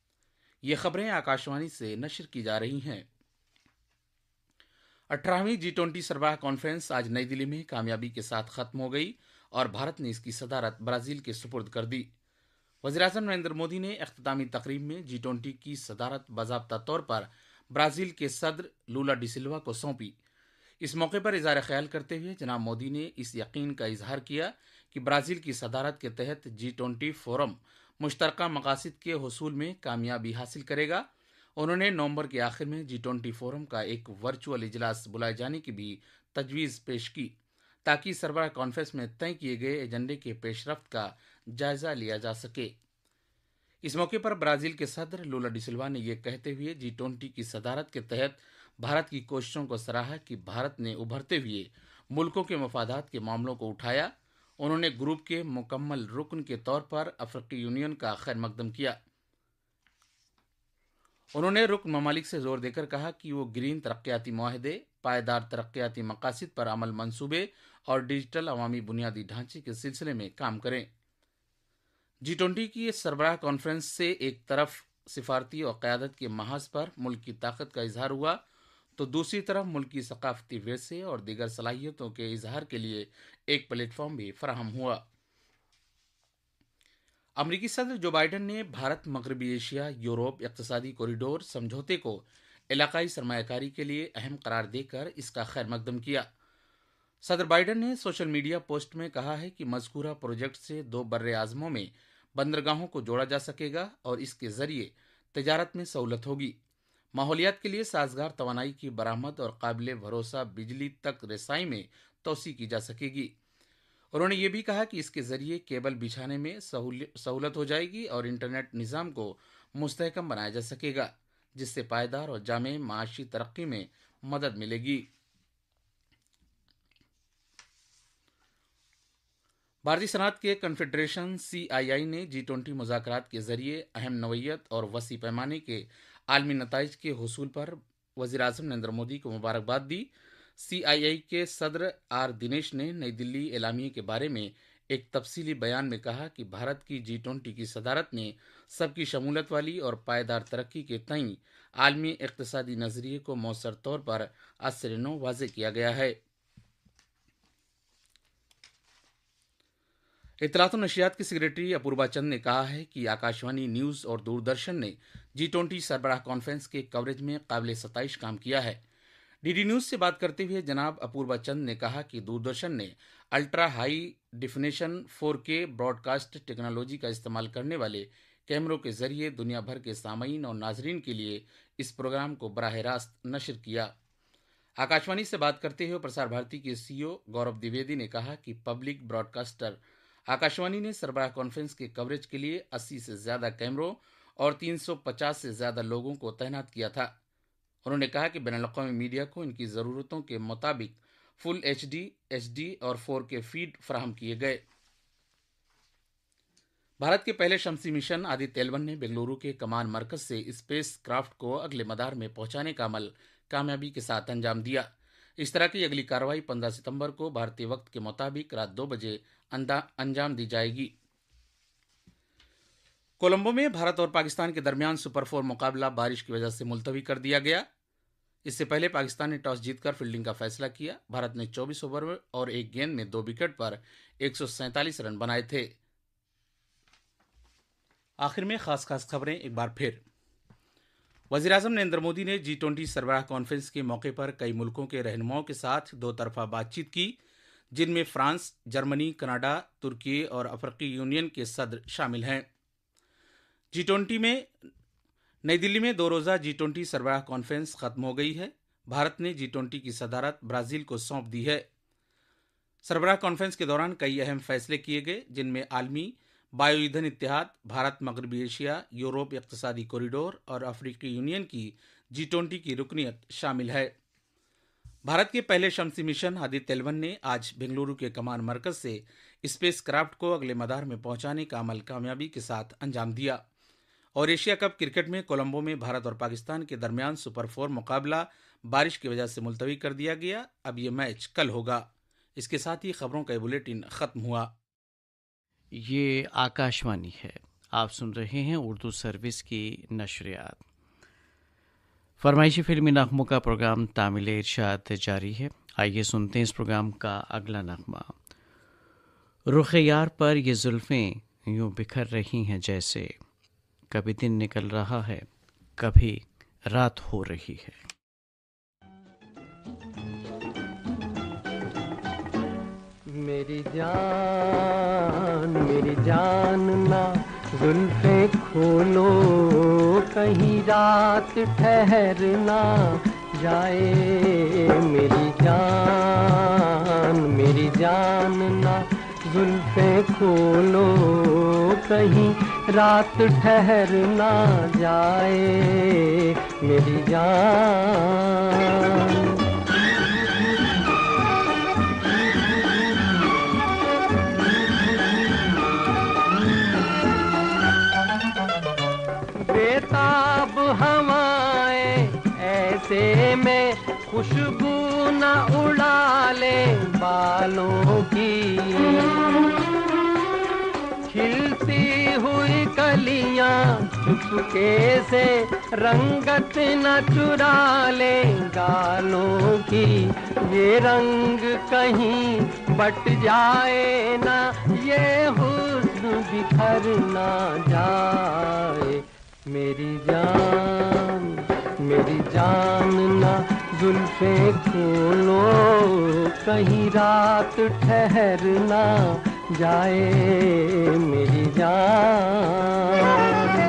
ये खबरें आकाशवाणी से नशर की जा रही हैं। 18वीं G20 सरबराह कॉन्फ्रेंस आज नई दिल्ली में कामयाबी के साथ खत्म हो गई और भारत ने इसकी सदारत ब्राजील के सुपुर्द कर दी। वज़ीर-ए-आज़म नरेंद्र मोदी ने इख्तितामी तकरीब में G20 की सदारत बाज़ाब्ता तौर पर ब्राज़ील के सदर लूला डी सिल्वा को सौंपी। इस मौके पर इज़हार ख्याल करते हुए जनाब मोदी ने इस यकीन का इजहार किया कि ब्राज़ील की सदारत के तहत G20 फोरम मुश्तरका मकासद के हुसूल में कामयाबी हासिल करेगा। उन्होंने नवंबर के आखिर में G20 फोरम का एक वर्चुअल इजलास बुलाए जाने की भी तजवीज़ पेश की ताकि सरबराह कॉन्फ्रेंस में तय किए गए एजेंडे के पेशरफ्त का जायजा लिया जा सके। इस मौके पर ब्राज़ील के सदर लूला डी सिल्वा ने यह कहते हुए G20 की सदारत के तहत भारत की कोशिशों को सराहा कि भारत ने उभरते हुए मुल्कों के मफादात के मामलों को उठाया। उन्होंने ग्रुप के मुकम्मल रुकन के तौर पर अफ्रीकी यूनियन का खैर मकदम किया। उन्होंने रुकन ममालिक से जोर देकर कहा कि वो ग्रीन तरक्याती मुआहदे, पायदार तरक्याती मकासद पर अमल मंसूबे और डिजिटल अवामी बुनियादी ढांचे के सिलसिले में काम करें। G20 की इस सरबराह कॉन्फ्रेंस से एक तरफ सिफारती और क़यादत के महाज पर मुल्क की ताकत का इजहार हुआ तो दूसरी तरफ मुल्क की सकाफती विरसे और दीगर सलाहियतों के इजहार के लिए एक प्लेटफॉर्म भी फराहम हुआ। अमरीकी सदर जो बाइडन ने भारत मगरबी एशिया यूरोप इक़्तिसादी कॉरिडोर समझौते को इलाकाई सरमायाकारी के लिए अहम करार देकर इसका खैर मकदम किया। सदर बाइडन ने सोशल मीडिया पोस्ट में कहा है कि मज़कूरा प्रोजेक्ट से 2 बर्रे आज़मों में बंदरगाहों को जोड़ा जा सकेगा और इसके जरिए तजारत में सहूलत होगी। माहौलियात के लिए साजगार तवानाई की बरामद और काबिल भरोसा बिजली तक रसाई में तोसी की जा सकेगी। उन्होंने ये भी कहा कि इसके जरिए केबल बिछाने में सहूलत हो जाएगी और इंटरनेट निज़ाम को मुस्तहकम बनाया जा सकेगा, जिससे पायदार और जामे माशी तरक्की में मदद मिलेगी। भारतीय सनअत के कन्फेडरेशन CII ने G20 मुज़ाकरात के जरिए अहम नवैयत और वसी पैमाने के आलमी नताइज के हुसूल पर वज़ीर-ए-आज़म नरेंद्र मोदी को मुबारकबाद दी। CII के सदर R दिनेश ने नई दिल्ली एलामिये के बारे में एक तफसीली बयान में कहा कि भारत की G20 की सदारत ने सबकी शमूलत वाली और पायदार तरक्की के तईं आलमी इक़्तिसादी नज़रिए को मौसर तौर पर असर-ए-नौ वाज़े किया गया है। इत्तलात और नशियात की सेक्रेटरी अपूर्वा चंद ने कहा है कि आकाशवाणी न्यूज़ और दूरदर्शन ने G20 सरबराह कॉन्फ्रेंस के कवरेज में काबिल सताइश काम किया है। DD न्यूज़ से बात करते हुए जनाब अपूर्वा चंद ने कहा कि दूरदर्शन ने ultra high definition 4K broadcast technology का इस्तेमाल करने वाले कैमरों के जरिए दुनिया भर के सामीन और नाजरीन के लिए इस प्रोग्राम को बराह रास्त नशर किया। आकाशवाणी से बात करते हुए प्रसार भारती के CEO गौरव द्विवेदी ने कहा कि पब्लिक ब्रॉडकास्टर आकाशवाणी ने सरबराह कॉन्फ्रेंस के कवरेज के लिए 80 से ज़्यादा कैमरों और 350 से ज़्यादा लोगों को तैनात किया था। उन्होंने कहा कि बैनुल-अक़वामी मीडिया को इनकी ज़रूरतों के मुताबिक फुल HD और 4K फीड फराहम किए गए। भारत के पहले शमसी मिशन आदित्य L1 ने बेंगलुरु के कमान मरकज से स्पेस क्राफ्ट को अगले मदार में पहुंचाने का अमल कामयाबी के साथ अंजाम दिया। इस तरह की अगली कार्रवाई 15 सितंबर को भारतीय वक्त के मुताबिक रात 2 बजे अंजाम दी जाएगी। कोलंबो में भारत और पाकिस्तान के दरमियान सुपर 4 मुकाबला बारिश की वजह से मुलतवी कर दिया गया। इससे पहले पाकिस्तान ने टॉस जीतकर फील्डिंग का फैसला किया। भारत ने 24 ओवर और 1 गेंद में 2 विकेट पर 147 रन बनाए थे। आखिर में खास खबरें एक बार फिर। वज़ीर-ए-आज़म नरेंद्र मोदी ने G20 सरबराह कॉन्फ्रेंस के मौके पर कई मुल्कों के रहनुमाओं के साथ 2 तरफा बातचीत की, जिनमें फ्रांस, जर्मनी, कनाडा, तुर्की और अफ्रीकी यूनियन के सदर शामिल हैं। G20 में नई दिल्ली में 2 रोज़ा G20 सरबराह कॉन्फ्रेंस खत्म हो गई है। भारत ने G20 की सदारत ब्राज़ील को सौंप दी है। सरबराह कॉन्फ्रेंस के दौरान कई अहम फैसले किए गए, जिनमें आलमी बायो ईंधन इत्तेहाद, भारत मगरबी एशिया यूरोप इक़्तिसादी कॉरिडोर और अफ्रीकी यूनियन की G20 की रुकनीत शामिल है। भारत के पहले शमसी मिशन आदित्य L1 ने आज बेंगलुरु के कमान मरकज से स्पेस क्राफ्ट को अगले मदार में पहुंचाने का अमल कामयाबी के साथ अंजाम दिया। और एशिया कप क्रिकेट में कोलंबो में भारत और पाकिस्तान के दरमियान सुपर 4 मुकाबला बारिश की वजह से मुलतवी कर दिया गया। अब ये मैच कल होगा। इसके साथ ही खबरों का बुलेटिन खत्म हुआ। ये आकाशवाणी है, आप सुन रहे हैं उर्दू सर्विस की नशरियात। फरमाइशी फिल्मी नगमों का प्रोग्राम तामिल इरशाद जारी है। आइए सुनते हैं इस प्रोग्राम का अगला नगमा। रुख यार पर ये जुल्फ़ें यूं बिखर रही हैं जैसे कभी दिन निकल रहा है, कभी रात हो रही है। मेरी जान ना जुल्फे खोलो, कहीं रात ठहर ना जाए। मेरी जान ना जुल्फे खोलो, कहीं रात ठहर ना जाए। मेरी जान बेताब हवाएं ऐसे में खुशबू न उड़ा ले बालों की। खिलती हुई कलियां चुपके से रंगत न चुरा ले गालों की। ये रंग कहीं बट जाए ना, ये हुस्न बिखर ना जाए। मेरी जान ना जुल्फे खोलो, कहीं रात ठहर ना जाए। मेरी जान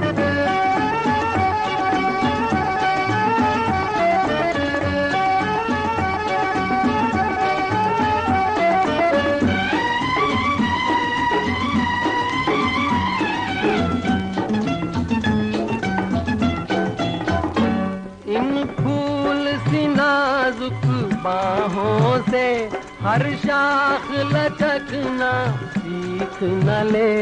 बाहों से हर शाख लचकना सीख न ले।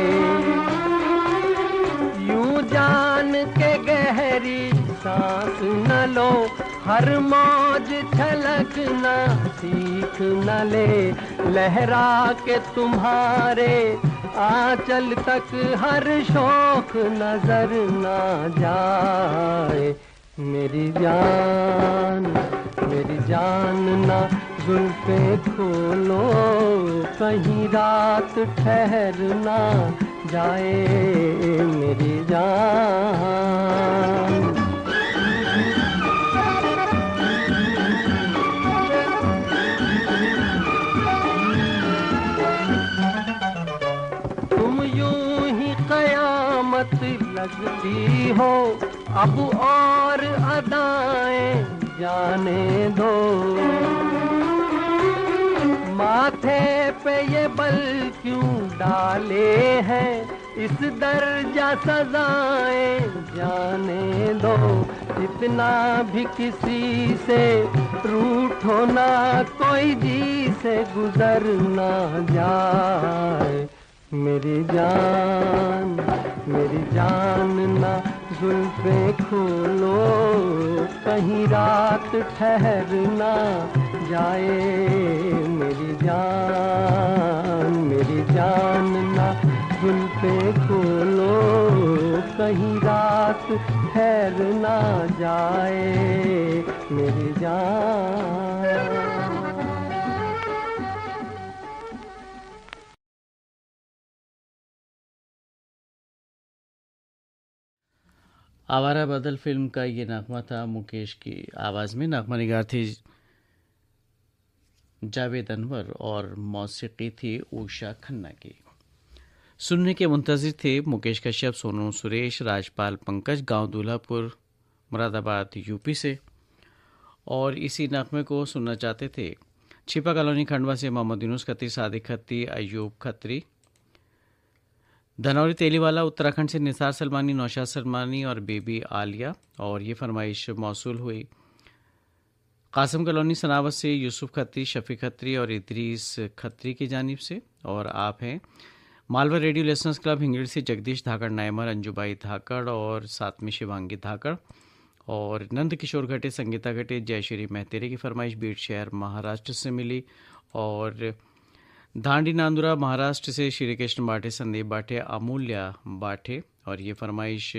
यूं जान के गहरी सांस न लो, हर मौज छलकना सीख न ले। लहरा के तुम्हारे आंचल तक हर शौक नजर न जाए। मेरी जान ना जुल्फे खोलो, कहीं रात ठहर ना जाए। मेरी जान तुम यूं ही कयामत लगती हो, अब और अदाएं जाने दो। माथे पे ये बल क्यों डाले हैं, इस दर्जा सजाएं जाने दो। इतना भी किसी से रूठो ना, कोई जी से गुजर ना जाए। मेरी जान ना जुल्फे खोलो, कहीं रात ठहर ना जाए। मेरी जान ना जुल्फे खोलो, कहीं रात ठहर ना जाए। मेरी जान आवारा बदल फिल्म का ये नगमा था मुकेश की आवाज़ में। नगमा निगार थी जावेद अनवर और मौसीकी थी उषा खन्ना की। सुनने के मुंतज़िर थे मुकेश कश्यप, सोनू सुरेश, राजपाल पंकज, गांव दूल्हापुर मुरादाबाद यूपी से। और इसी नगमे को सुनना चाहते थे छिपा कॉलोनी खंडवा से मोहम्मद यूनुस खत्री, सादिक खत्री, अयूब खत्री, धनौरी तेलीवाला उत्तराखंड से निसार सलमानी, नौशाद सलमानी और बेबी आलिया। और ये फरमाइश मौसूल हुई कासम कॉलोनी सनावत से यूसुफ खत्री, शफीक खत्री और इदरीस खत्री की जानिब से। और आप हैं Malwa radio listeners club Hingdi से जगदीश धाकड़ नायमर, अंजुबाई धाकड़ और साथ में शिवांगी धाकड़। और नंद किशोर घटे, संगीता घटे, जयश्री मेहतेरे की फरमाइश बीट शहर महाराष्ट्र से मिली। और धांडी नांदुरा महाराष्ट्र से श्री कृष्ण बाटे, संदीप बाटे, अमूल्या बाटे। और ये फरमाइश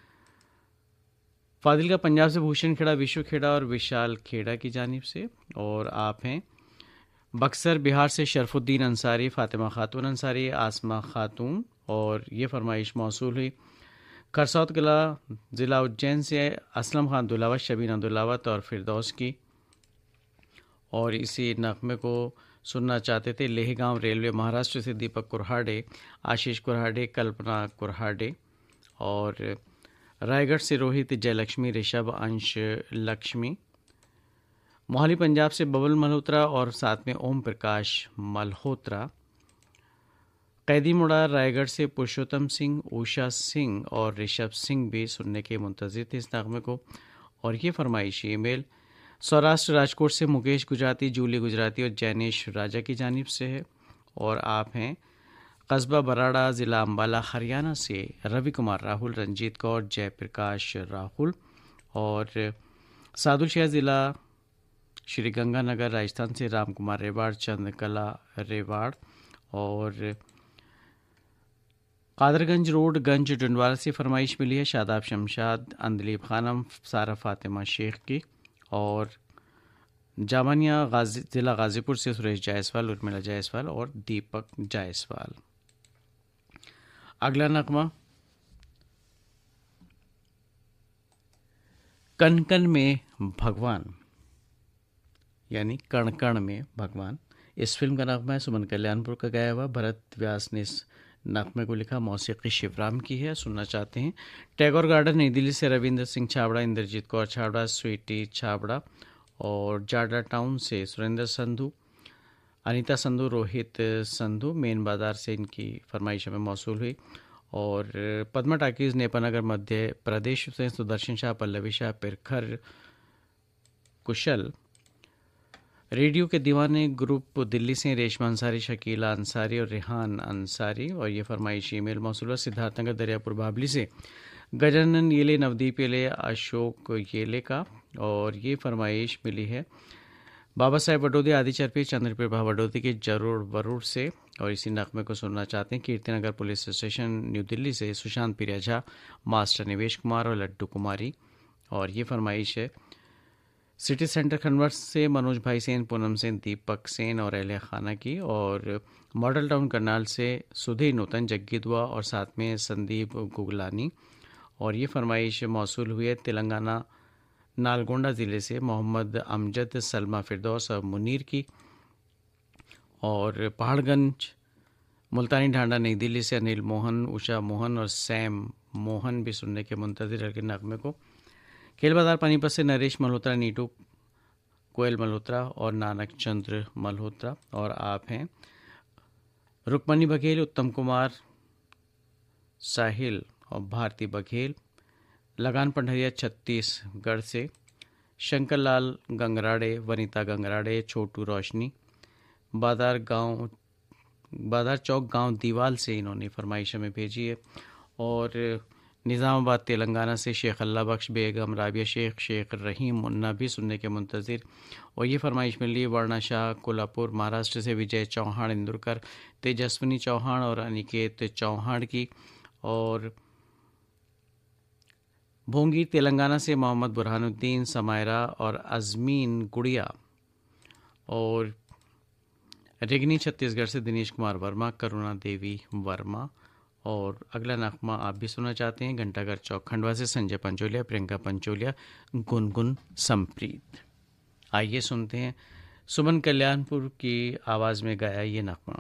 फादिल का पंजाब से भूषण खेड़ा, विश्व खेड़ा और विशाल खेड़ा की जानिब से। और आप हैं बक्सर बिहार से शरफुद्दीन अंसारी, फातिमा खातून अंसारी, आसमा खातून और ये फरमाइश मौसूल हुई करसौत किला ज़िला उज्जैन से असलम खान दुलावत, शबीना दुलावत और फिरदौस की। और इसी नगमे को सुनना चाहते थे लेह गांव रेलवे महाराष्ट्र से दीपक कुरहाडे, आशीष कुरहाडे, कल्पना कुरहाडे। और रायगढ़ से रोहित, जयलक्ष्मी, ऋषभ, अंश, लक्ष्मी। मोहाली पंजाब से बबल मल्होत्रा और साथ में ओम प्रकाश मल्होत्रा। कैदी मुड़ा रायगढ़ से पुरुषोत्तम सिंह, उषा सिंह और ऋषभ सिंह भी सुनने के मुंतज़िर थे इस नगमे को। और ये फरमाइशी ईमेल सौराष्ट्र राजकोट से मुकेश गुजराती, जूली गुजराती और जैनेश राजा की जानिब से है। और आप हैं कस्बा बराड़ा, ज़िला अम्बाला, हरियाणा से रवि कुमार राहुल, रंजीत कौर, जयप्रकाश राहुल। और सादुलशहर ज़िला श्री गंगानगर, राजस्थान से राम कुमार रेवाड़, चंद्रकला रेवाड़। और कादरगंज रोड, गंज डंडवाला से फरमाइश मिली है शादाब शमशाद, अंदलीब खानम, सारा फातिमा शेख की। और जामानिया ज़िला गाज़ीपुर से सुरेश जायसवाल, उर्मिला जायसवाल और दीपक जायसवाल। अगला नगमा कण कण में भगवान, यानी कण कण में भगवान। इस फिल्म का नगमा है सुमन कल्याणपुर का गाया हुआ। भरत व्यास ने इस नगमे को लिखा, मौसीकी शिवराम की है। सुनना चाहते हैं टैगोर गार्डन नई दिल्ली से रविंद्र सिंह छाबड़ा, इंद्रजीत कौर छाबड़ा, स्वीटी छाबड़ा। और जाडा टाउन से सुरेंद्र संधू, अनीता संधू, रोहित संधू। मेन बाजार से इनकी फरमाइश में मौसूल हुई। और पद्मा टाकीज़ नेपानगर मध्य प्रदेश से सुदर्शन शाह, पल्लवी शाह, पिरखर कुशल। रेडियो के दीवाने ग्रुप दिल्ली से रेशमा अंसारी, शकीला अंसारी और रेहान अंसारी। और ये फरमाइश ईमेल मौसूल सिद्धार्थनगर दरियापुर बाबली से गजानन येले, नवदीप येले, अशोक येले का। और ये फरमाइश मिली है बाबा साहेब वडोदी, आदि चरपी, चंद्रप्रभा वडोदी के जरूर वरूर से। और इसी नगमे को सुनना चाहते हैं Kirtinagar police station new Delhi से सुशांत पिरिया झा, मास्टर निवेश कुमार और लड्डू कुमारी। और ये फरमाइश है सिटी सेंटर खंडवा से मनोज भाई सेन, पूनम सेन, दीपक सेन और एलिया खाना की। और मॉडल टाउन करनाल से सुधीर नूतन, जग्गी दुआ और साथ में संदीप गुगलानी। और ये फरमाइश मौसूल हुई है तेलंगाना नालगोंडा ज़िले से मोहम्मद अमजद, सलमा फिरदौस और मुनीर की। और पहाड़गंज मुल्तानी ढांडा नई दिल्ली से अनिल मोहन, उषा मोहन और सैम मोहन भी सुनने के मुंतज़िर के नगमे को। खेल बाजार पानीपत से नरेश मल्होत्रा, नीटू कोयल मल्होत्रा और नानक चंद्र मल्होत्रा। और आप हैं रुक्मणी बघेल, उत्तम कुमार, साहिल और भारती बघेल। लगान पंडरिया छत्तीसगढ़ से शंकर लाल गंगराड़े, वनीता गंगराड़े, छोटू रोशनी। बाजार चौक गांव दीवाल से इन्होंने फरमाइश में भेजी है। और निज़ामाबाद तेलंगाना से शेख अल्लाह बख्श, बेगम राबिया शेख, शेख रहीम मुन्ना भी सुनने के मुंतज़िर। और ये फरमाइश मिली वर्णा शाह, कोल्हापुर महाराष्ट्र से विजय चौहान, इंदुरकर, तेजस्विनी चौहान और अनिकेत चौहान की। और भोंगी तेलंगाना से मोहम्मद बुरहानुद्दीन, समायरा और अजमीन गुड़िया। और रिगनी छत्तीसगढ़ से दिनेश कुमार वर्मा, करुणा देवी वर्मा। और अगला नगमा आप भी सुनना चाहते हैं घंटाघर चौक खंडवा से संजय पंचोलिया, प्रियंका पंचोलिया, गुनगुन संप्रीत। आइए सुनते हैं सुमन कल्याणपुर की आवाज़ में गाया ये नगमा।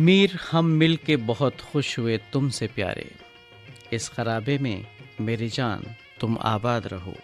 मीर हम मिल के बहुत खुश हुए तुमसे प्यारे, इस खराबे में मेरी जान तुम आबाद रहो।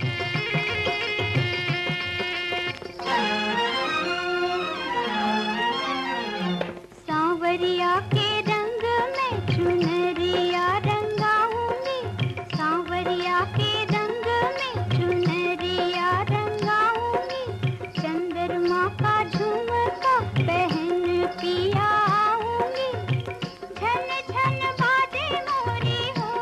सांवरिया के रंग में चुनरिया रंगाऊंगी, सांवरिया के रंग में चुनरिया रंगाऊंगी, चंद्रमा का झुमका पहन पिया आऊंगी, झन झन बाजे मोरी हो,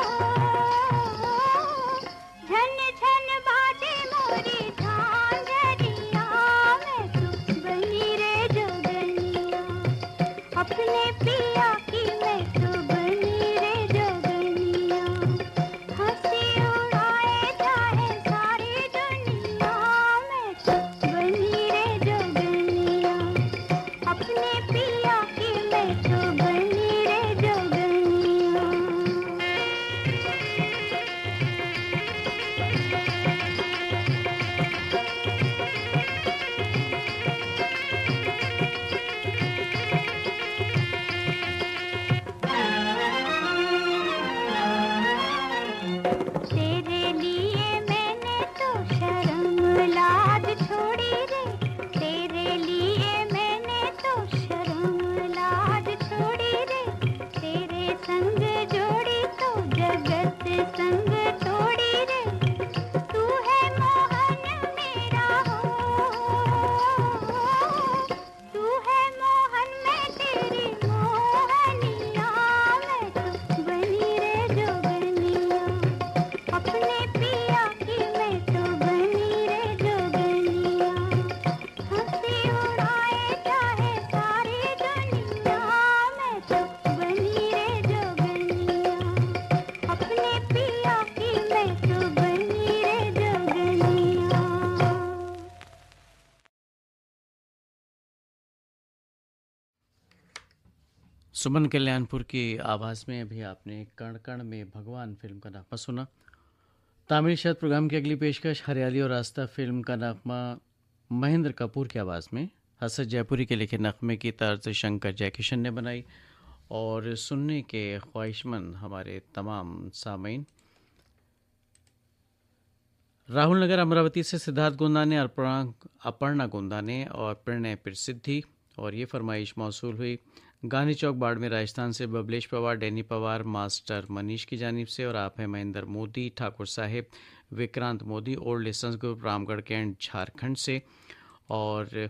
झन झन बाजे मोरी झांझरिया, मैं तो बनी रे जोगनिया, अपने पिया की मैं तो बनी रे जोगनिया, हंसी उड़ाए चाहे सारी दुनिया, मैं तो बनी रे जोगनिया, अपने पिया की मैं तो बनी रे जोगनिया। तेरे लिए मैंने तो शर्म लाज छोड़ी रे, तेरे लिए मैंने तो शर्म लाज छोड़ी रे, तेरे संग जोड़ी तो जगत संग तोड़ी रे, तू है मोहन मेरा हो, तू है मोहन मैं तेरी मोहनिया, मैं तो बनी रे जोगनिया, अपने पिया की मैं तो बनी रे जोगनिया, हंसी उड़ाए चाहे सारी दुनिया, मैं तो बनी रे जोगनिया, अपने पिया की मैं तो बनी रे जोगनिया। सुमन कल्याणपुर की आवाज़ में अभी आपने कण कण में भगवान फिल्म का नगमा सुना। तामिल शायद प्रोग्राम की अगली पेशकश हरियाली और रास्ता फिल्म का नगमा महेंद्र कपूर की आवाज़ में हसरत जयपुरी के लिखे नगमे की तर्ज शंकर जयकिशन ने बनाई और सुनने के ख्वाहिशमंद हमारे तमाम सामीन राहुल नगर अमरावती से सिद्धार्थ गोंदा ने, अपर्णा गोंदा ने और प्रणय प्रसिद्धि, और ये फरमाइश मौसूल हुई गांधी चौक बाड़मेर राजस्थान से बबलेश पवार, डैनी पवार, मास्टर मनीष की जानिब से, और आप हैं Mahendra Modi, Thakur Sahib, Vikrant Modi, old listeners group, Ramgarh cantt Jharkhand से, और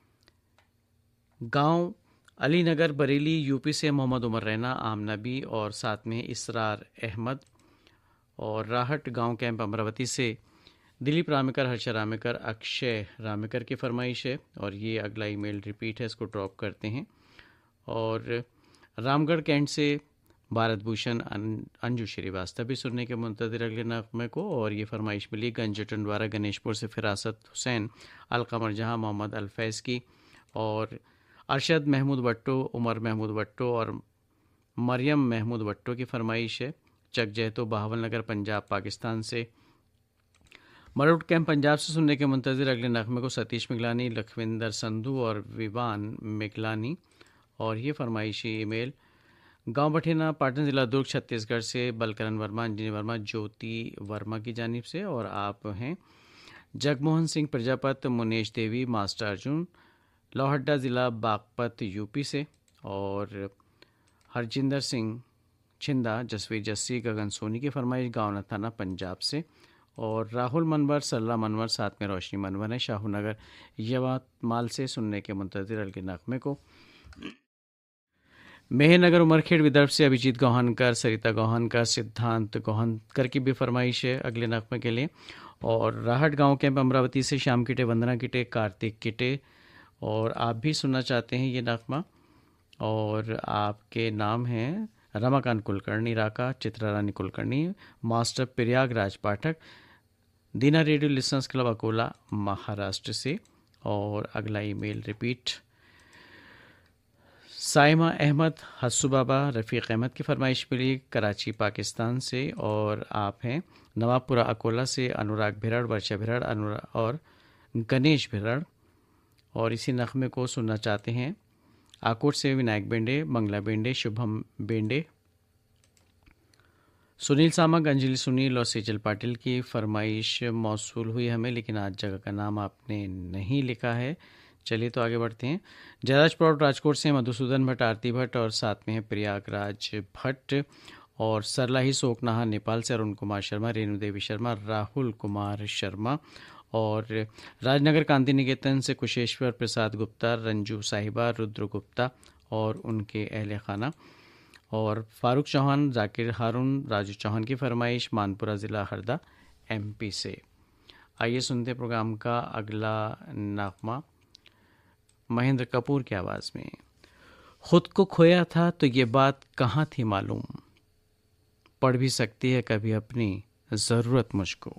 गांव अलीनगर बरेली यूपी से मोहम्मद उमर रैना, आम नबी और साथ में इसरार अहमद, और राहट गांव कैंप अमरावती से दिलीप रामेकर, हर्षा रामेकर, अक्षय रामेकर की फरमाइश है, और ये अगला ईमेल रिपीट है, इसको ड्रॉप करते हैं। और रामगढ़ कैंट से भारत भूषण अंजू श्रीवास्तव भी सुनने के मुंतज़िर अगले नगमे को, और ये फरमाइश मिली गंजटन द्वारा गणेशपुर से फिरासत हुसैन, अलकमर जहां, मोहम्मद अल्फैज़ की, और अरशद महमूद भट्टो, उमर महमूद भट्टो और मरियम महमूद भट्टो की फरमाइश है। चक जहतो, बहावल नगर, पंजाब पाकिस्तान से मरोट कैंप पंजाब से सुनने के मुंतज़िर अगले नगमे को सतीश मिगलानी, लखविंदर संधू और विवान मिगलानी, और ये फरमाइशी ईमेल गांव बठेना, पाटन जिला दुर्ग छत्तीसगढ़ से बलकरण वर्मा, अंजनी वर्मा, ज्योति वर्मा की जानिब से, और आप हैं जगमोहन सिंह प्रजापत, मुनेश देवी, मास्टर अर्जुन, लोहड्डा ज़िला बागपत यूपी से, और हरजिंदर सिंह छिंदा, जसवीर जस्सी, गगन सोनी की फरमाइश गाँव थाना पंजाब से, और राहुल मनवर, सरला मनवर, साथ में रोशनी मनवर है शाहू नगर यवतमाल से सुनने के मुंतज़िर अगले नगमे को। मेहनगर उमरखेड़ विदर्भ से अभिजीत गौहनकर, सरिता गौहनकर, सिद्धांत गौहनकर की भी फरमाइश है अगले नगमे के लिए, और राहट गांव कैंप अमरावती से श्याम किटे, वंदना किटे, कार्तिक किटे, और आप भी सुनना चाहते हैं ये नगमा, और आपके नाम हैं Ramakant Kulkarni Raka, Chitra Rani Kulkarni, master Prayagraj Pathak, Deena radio listeners club Akola Maharashtra से, और अगला ईमेल रिपीट साइमा अहमद, हस्सू बाबा, रफ़ीक अहमद की फरमाइश मिली कराची पाकिस्तान से, और आप हैं नवाबपुरा अकोला से अनुराग भिरड़, वर्षा भिरड़ और गणेश भिरड़, और इसी नगमे को सुनना चाहते हैं आकोट से विनायक बेंडे, मंगला बेंडे, शुभम बेंडे, सुनील सामक, अंजलि सुनील और सेजल पाटिल की फरमाइश मौसूल हुई हमें, लेकिन आज जगह का नाम आपने नहीं लिखा है। चलिए तो आगे बढ़ते हैं। जयराज प्रौढ़ राजकोट से मधुसूदन भट्ट, आरती भट्ट और साथ में है प्रयागराज भट्ट, और सरलाही सोकनाहा नेपाल से अरुण कुमार शर्मा, रेणु देवी शर्मा, राहुल कुमार शर्मा, और राजनगर कांति निकेतन से कुशेश्वर प्रसाद गुप्ता, रंजू साहिबा, रुद्र गुप्ता और उनके अहले खाना, और फारूक चौहान, जाकिर हारून, राजू चौहान की फरमाइश मानपुरा ज़िला हरदा MP से। आइए सुनते प्रोग्राम का अगला नगमा महेंद्र कपूर की आवाज़ में। खुद को खोया था तो ये बात कहाँ थी मालूम, पढ़ भी सकती है कभी अपनी ज़रूरत मुझको।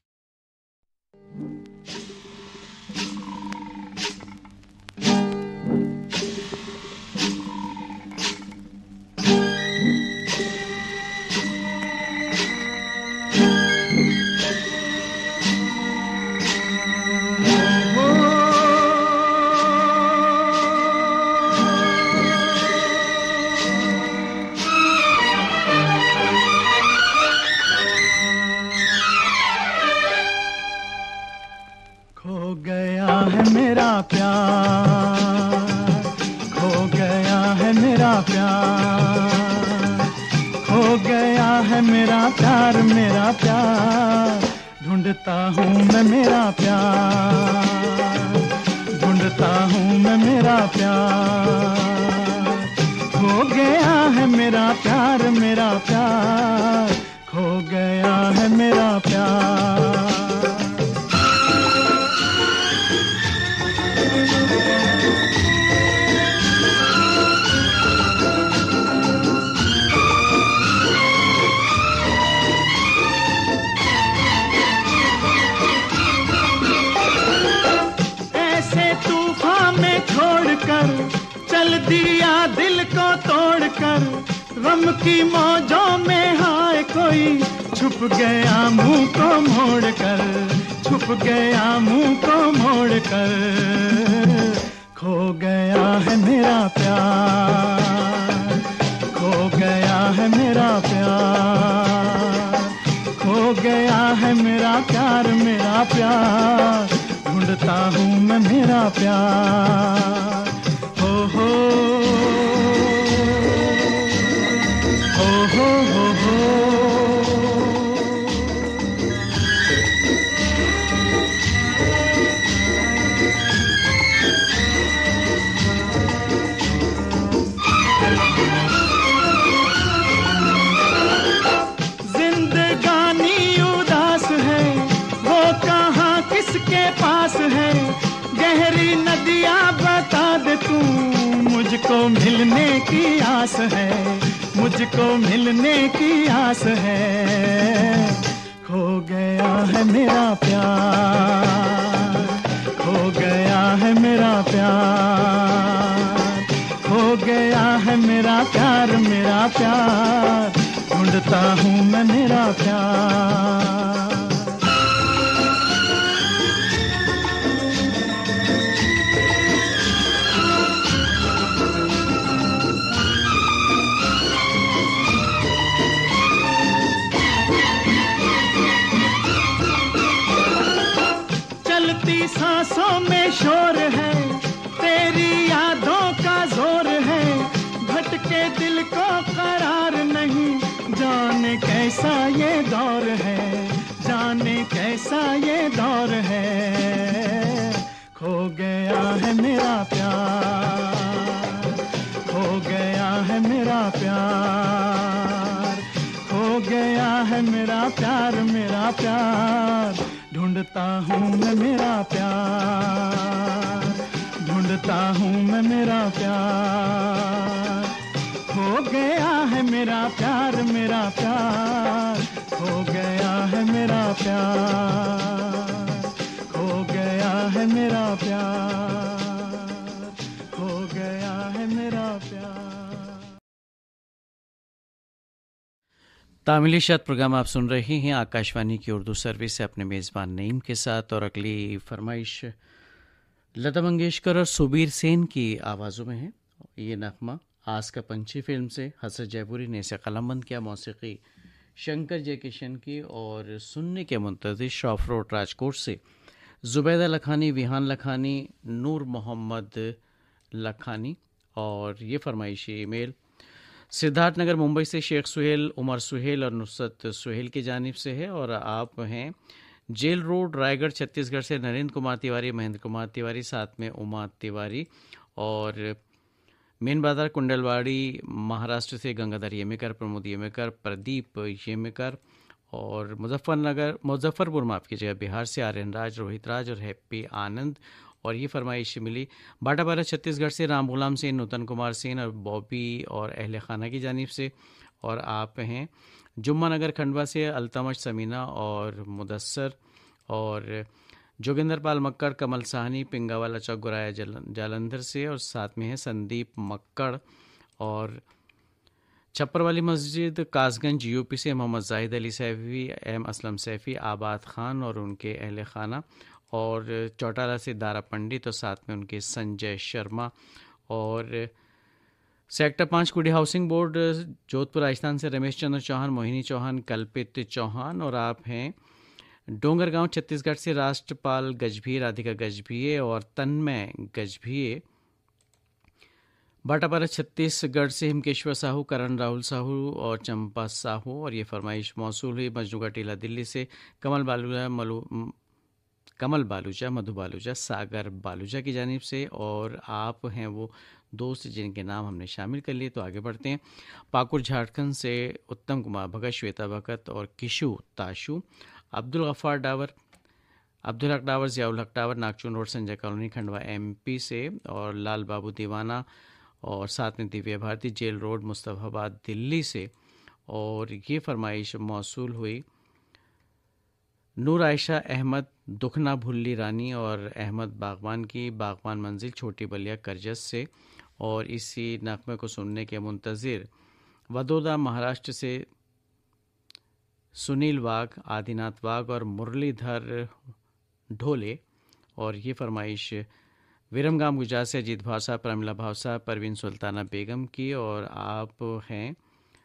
मेरा प्यार ढूंढता हूँ मैं मेरा प्यार, ढूंढता हूँ मैं मेरा प्यार, खो गया है मेरा प्यार, मेरा प्यार खो गया है मेरा प्यार। चल दिया दिल को तोड़कर, गम की मौजों में हाय कोई छुप गया मुंह को मोड़कर, छुप गया मुंह को मोड़कर, खो गया है मेरा प्यार, खो गया है मेरा प्यार, खो गया है मेरा प्यार, मेरा प्यार ढूंढता हूँ मैं मेरा प्यार। हो जिंदगानी उदास है, वो कहाँ किसके पास है, गहरी नदियाँ बता दे तू, मुझको मिलने की आस है, मुझको मिलने की आस है, खो गया है मेरा प्यार, खो गया है मेरा प्यार, खो गया है मेरा प्यार, मेरा प्यार ढूंढता हूँ मैं मेरा प्यार। सांसों में शोर है, तेरी यादों का जोर है, भटके दिल को करार नहीं, जाने कैसा ये दौर है, जाने कैसा ये दौर है, खो गया है मेरा प्यार, खो गया है मेरा प्यार, खो गया है मेरा प्यार, मेरा प्यार ढूंढता हूँ मैं मेरा प्यार, ढूंढता हूँ मैं मेरा प्यार, खो गया है मेरा प्यार, मेरा प्यार खो गया है मेरा प्यार, खो गया है मेरा प्यार, खो गया है मेरा प्यार। तामिली शाद प्रोग्राम आप सुन रहे हैं आकाशवाणी की उर्दू सर्विस से अपने मेज़बान नईम के साथ, और अगली फरमाइश लता मंगेशकर और सुबीर सेन की आवाज़ों में है, ये नगमा आस का पंछी फिल्म से हसरत जयपुरी ने इसे कलमबंद किया। मौसीकी शंकर जयकिशन की और सुनने के मुंतज़िर शॉफ रोड राजकोट से जुबैदा लखानी, विहान लखानी, नूर मोहम्मद लखानी और ये फरमाइशी ईमेल सिद्धार्थनगर मुंबई से शेख सुहेल, उमर सुहेल और नुसरत सुहेल की जानिब से है। और आप हैं जेल रोड रायगढ़ छत्तीसगढ़ से नरेंद्र कुमार तिवारी, महेंद्र कुमार तिवारी, साथ में उमा तिवारी मुख्तार मेन बाजार कुंडलवाड़ी महाराष्ट्र से गंगाधर येमेकर, प्रमोद येमेकर, प्रदीप येमेकर और मुजफ्फरपुर माफ़ कीजिएगा बिहार से आर्यन राज, रोहित राज और हैप्पी आनंद। और ये फरमाइश मिली बाटाबारा छत्तीसगढ़ से राम गुलाम सेन, नूतन कुमार सेन और बॉबी और अहले खाना की जानिब से। और आप हैं जुम्मा नगर खंडवा से अल्तमश समीना और मुदस्सर और जोगिंदर पाल मक्कड़, कमल साहनी, पिंगावाला चौक गुराया जालंधर से। और साथ में है संदीप मक्कड़ और छप्पर वाली मस्जिद कासगंज यूपी से मोहम्मद जाहिद अली सैफी, एम असलम सैफी, आबाद खान और उनके अहले खाना और चौटाला से दारा पंडित और साथ में उनके संजय शर्मा। और सेक्टर 5 कुडी हाउसिंग बोर्ड जोधपुर राजस्थान से रमेश चंद्र चौहान, मोहिनी चौहान, कल्पित चौहान। और आप हैं डोंगरगांव छत्तीसगढ़ से राष्ट्रपाल गजभिये, राधिका गजभिये और तन्मय गजभिये। बाटापारा छत्तीसगढ़ से हिमकेश्वर साहू, करण राहुल साहू और चंपा साहू। और ये फरमाइश मौसूल हुई मजनूका टीला दिल्ली से कमल बालूजा, मधु बालूजा, सागर बालूजा की जानिब से। और आप हैं वो दोस्त जिनके नाम हमने शामिल कर लिए। तो आगे बढ़ते हैं। पाकुर झारखंड से उत्तम कुमार भगत, श्वेता भगत और किशु Tashu, Abdul Gaffar Dawar, Abdul Haq Dawar, Ziaul Haq Dawar, Nagchun road, Sanjay colony, Khandwa MP से। और लाल बाबू दीवाना और साथ में दिव्या भारती, जेल रोड, मुस्तफ़ाबाद दिल्ली से। और ये फरमाइश मौसूल हुई नूर आयशा अहमद, दुखना भुल्ली रानी और अहमद बागवान की, बागवान मंजिल, छोटी बलिया करजस से। और इसी नगमे को सुनने के मुंतज़िर वडोदरा महाराष्ट्र से सुनील वाघ, आदिनाथ वाघ और मुरलीधर ढोले। और ये फरमाइश विरमगाम गुजरात से अजीत भावसा, प्रमिला भावसा, परवीन सुल्ताना बेगम की। और आप हैं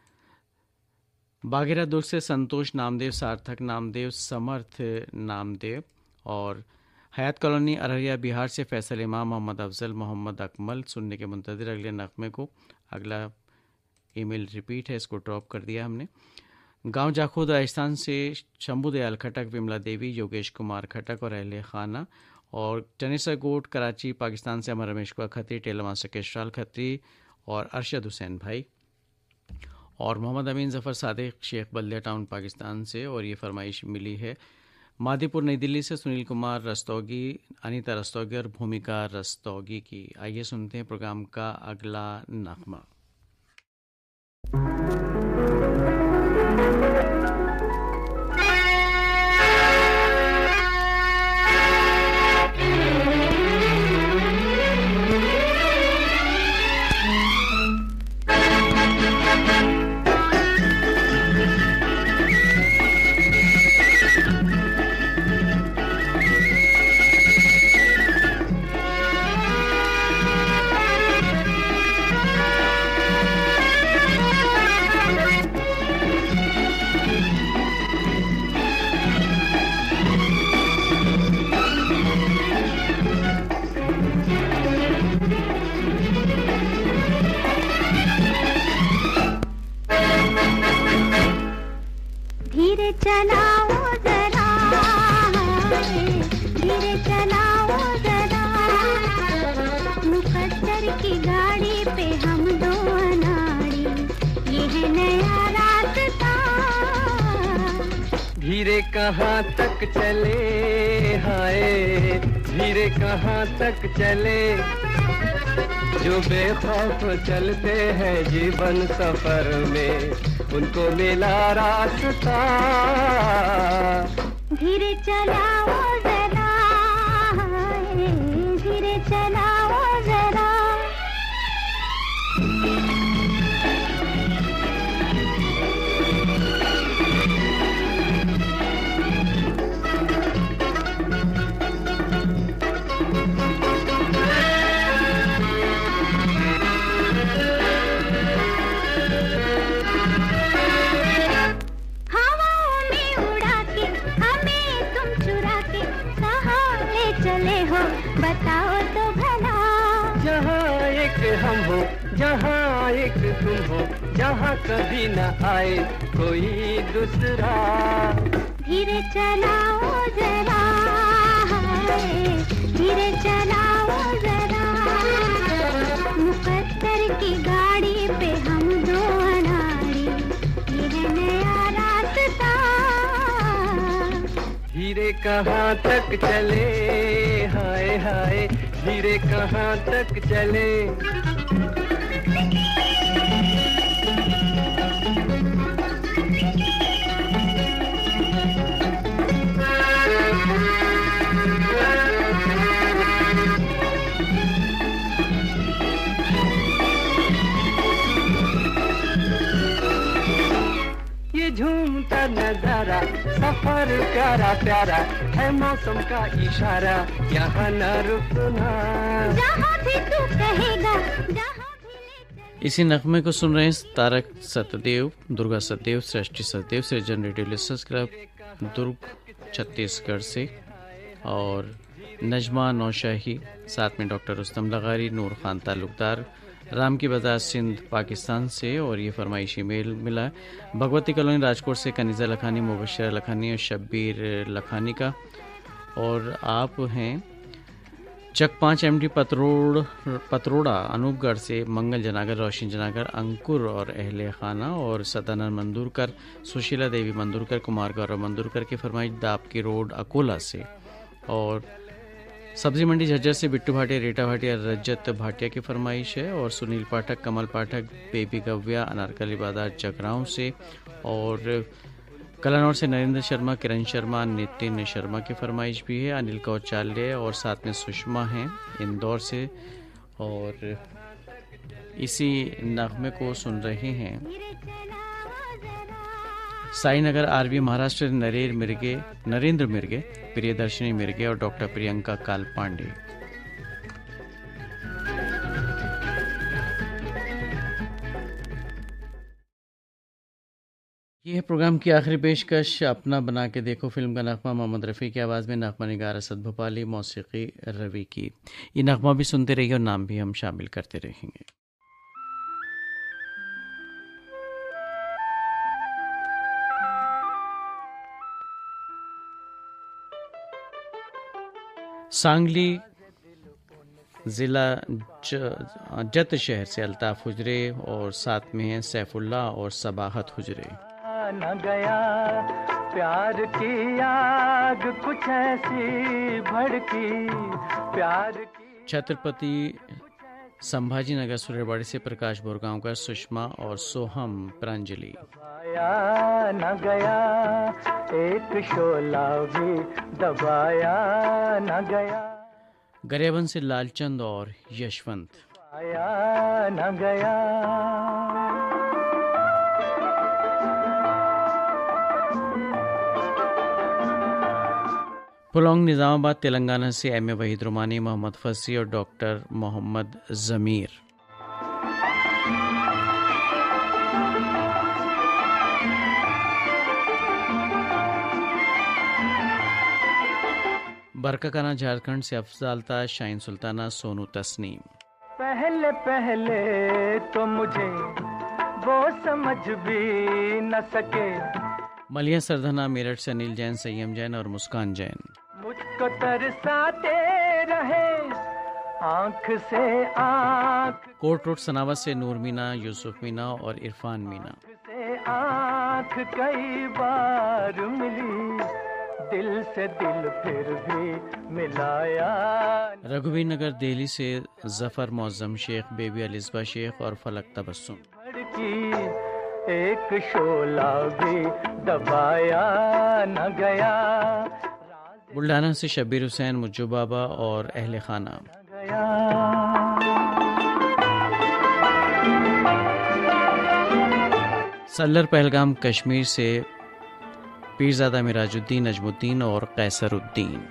बाघेरा दुर्ग से संतोष नामदेव, सार्थक नामदेव, समर्थ नामदेव। और हयात कॉलोनी अररिया बिहार से फैसल इमाम, मोहम्मद अफजल, मोहम्मद अकमल। सुनने के मुंतज़िर अगले नगमे को। अगला ईमेल रिपीट है, इसको ड्रॉप कर दिया हमने। गांव जाखोद राजस्थान से शंभू दयाल खटक, विमला देवी, योगेश कुमार खटक और अहले खाना। और टनेसर कोट कराची पाकिस्तान से अमर रमेश कुआ खत्री, टेलर मास्टर केशराल खत्री और अरशद हुसैन भाई। और मोहम्मद अमीन ज़फ़र सादिक, शेख बल्दिया टाउन पाकिस्तान से। और ये फरमाइश मिली है मादीपुर नई दिल्ली से सुनील कुमार रस्तोगी, अनीता रस्तोगी और भूमिका रस्तोगी की। आइए सुनते हैं प्रोग्राम का अगला नगमा। धीरे कहाँ तक चले, हाय धीरे कहाँ तक चले, जो बेखौफ चलते हैं जीवन सफर में, उनको मिला रास्ता। धीरे चलाओ जरा, धीरे चलाओ जरा। हो बताओ तो भला। जहाँ एक हम हो, जहाँ एक तुम हो, जहाँ कभी न आए कोई दूसरा। धीरे चलाओ जरा, धीरे चलाओ जरा, मुकद्दर की गाड़ी पे हम दो अनाड़ी, ये है नया रास्ता। धीरे कहाँ तक चले, हाय हाय, धीरे कहाँ तक चले। ये झूमता नजारा सफर प्यारा प्यारा है, मौसम का इशारा यहाँ न रुकना। जहाँ भी तू कहेगा, जहाँ भी ले चले। इसी नगमे को सुन रहे हैं Tarak Satdev, Durga Satdev, Srishti Satdev, Srijan radio listeners club Durg Chhattisgarh से, और नजमा नौशाही, साथ में डॉक्टर रुस्तम लगारी, नूर खान तालुकदार, राम की बाजार सिंध पाकिस्तान से। और ये फरमाइशी मेल मिला है भगवती कॉलोनी राजकोट से कनीज़ा लखानी, मुबशरा लखानी और शब्बीर लखानी का। और आप हैं चक 5 MD पतरोड़ा अनूपगढ़ से मंगल जनागर, रोशन जनागर, अंकुर और अहले खाना, और सदानंद मंदुरकर, सुशीला देवी मंदुरकर, कुमार गौरव मंदुरकर की फरमाइश दाप की रोड अकोला से। और सब्जी मंडी झज्जर से बिट्टू भाटिया, रीटा भाटिया, रजत भाटिया की फरमाइश है। और सुनील पाठक, कमल पाठक, बेबी गव्या, अनारकली बाजार जगरांव से। और कलानौर से नरेंद्र शर्मा, किरण शर्मा, नितिन शर्मा की फरमाइश भी है। अनिल कौचाल्य और साथ में सुषमा हैं इंदौर से। और इसी नगमे को सुन रहे हैं साईनगर आरवी महाराष्ट्र, नरेंद्र मिर्गे, प्रियदर्शनी मिर्गे और डॉक्टर प्रियंका काल पांडे। ये है प्रोग्राम की आखिरी पेशकश, अपना बना के देखो फिल्म का नगमा मोहम्मद रफ़ी की आवाज़ में, नगमा निगार असद भोपाली, मौसीकी रवि की। ये नगमा भी सुनते रहिए और नाम भी हम शामिल करते रहेंगे। सांगली ज़िला जत शहर से अल्ताफ़ हुजरे और साथ में हैं सैफुल्ला और सबाहत हुजरे। न गया प्यार की आग कुछ ऐसी भड़की, प्यार की। छत्रपति संभाजी नगर सुरेबाड़ी से प्रकाश बोरगांवकर, सुषमा और सोहम प्रांजलि। दबाया न गया एक शोला भी, दबाया न गया। गरियाबंद से लालचंद और यशवंत। दबाया न गया। पुलोंग निज़ामाबाद तेलंगाना से एम ए वहीद रुमानी, मोहम्मद फसी और डॉक्टर मोहम्मद ज़मीर। बरकाकाना झारखंड से अफजालता, शाहीन सुल्ताना, सोनू तस्नीम। पहले पहले तो मुझे वो समझ भी न सके, मलिया सरधना, मेरठ से अनिल जैन, संयम जैन और मुस्कान जैन। मुझको तरसाते रहे आंख से आंख, कोट रोड सनावत से नूर मीना, यूसुफ मीना और इरफान मीना। से आंख कई बार मिली, दिल से दिल फिर भी मिलाया। रघुवीर नगर दिल्ली से जफर मौजम शेख, बेबी अलिस्बा शेख और फलक तबस्सुम। एक शोला भी दबाया न गया। बुल्ढाना से शब्बीर हुसैन, मुज्जू बाबा और अहले खाना। सल्लर पहलगाम कश्मीर से पीरजादा मिराजुद्दीन, नजमुद्दीन और कैसरुद्दीन।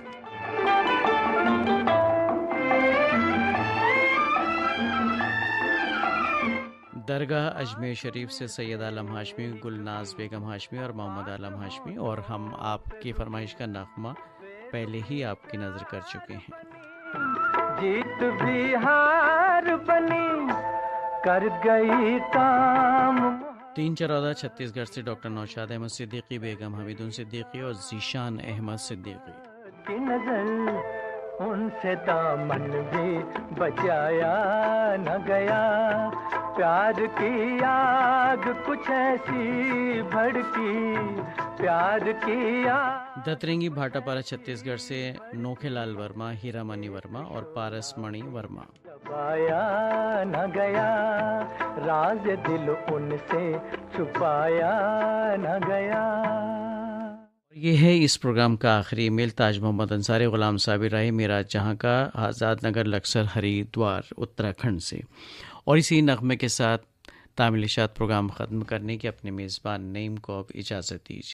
दरगाह अजमेर शरीफ से सैयद आलम हाशमी, गुलनाज बेगम हाशमी और मोहम्मद आलम हाशमी। और हम आपकी फरमाइश का नगमा पहले ही आपकी नज़र कर चुके हैं। जीत भी हार बनी कर गई काम। 3/14 छत्तीसगढ़ से डॉक्टर नौशाद अहमद सिद्दीकी, बेगम हमीदुन सिद्दीकी और जीशान अहमद सिद्दीकी की नजर उनसे दामन भी बचाया न गया। प्यार की आग कुछ ऐसी भड़की, प्यार की आग। दतरेंगी भाटापारा छत्तीसगढ़ से नोखेलाल वर्मा, हीरामणि वर्मा और पारसमणि वर्मा। दबाया न गया, राज दिल उनसे छुपाया न गया। ये है इस प्रोग्राम का आखिरी ईमेल। ताज मोहम्मद अंसारी, गुलाम साबिर राही, मेरा जहाँ का, आज़ाद नगर, लक्सर, हरिद्वार, उत्तराखंड से। और इसी नगमे के साथ तामिल इशात प्रोग्राम ख़त्म करने की अपने मेज़बान नईम को अब इजाज़त दीजिए।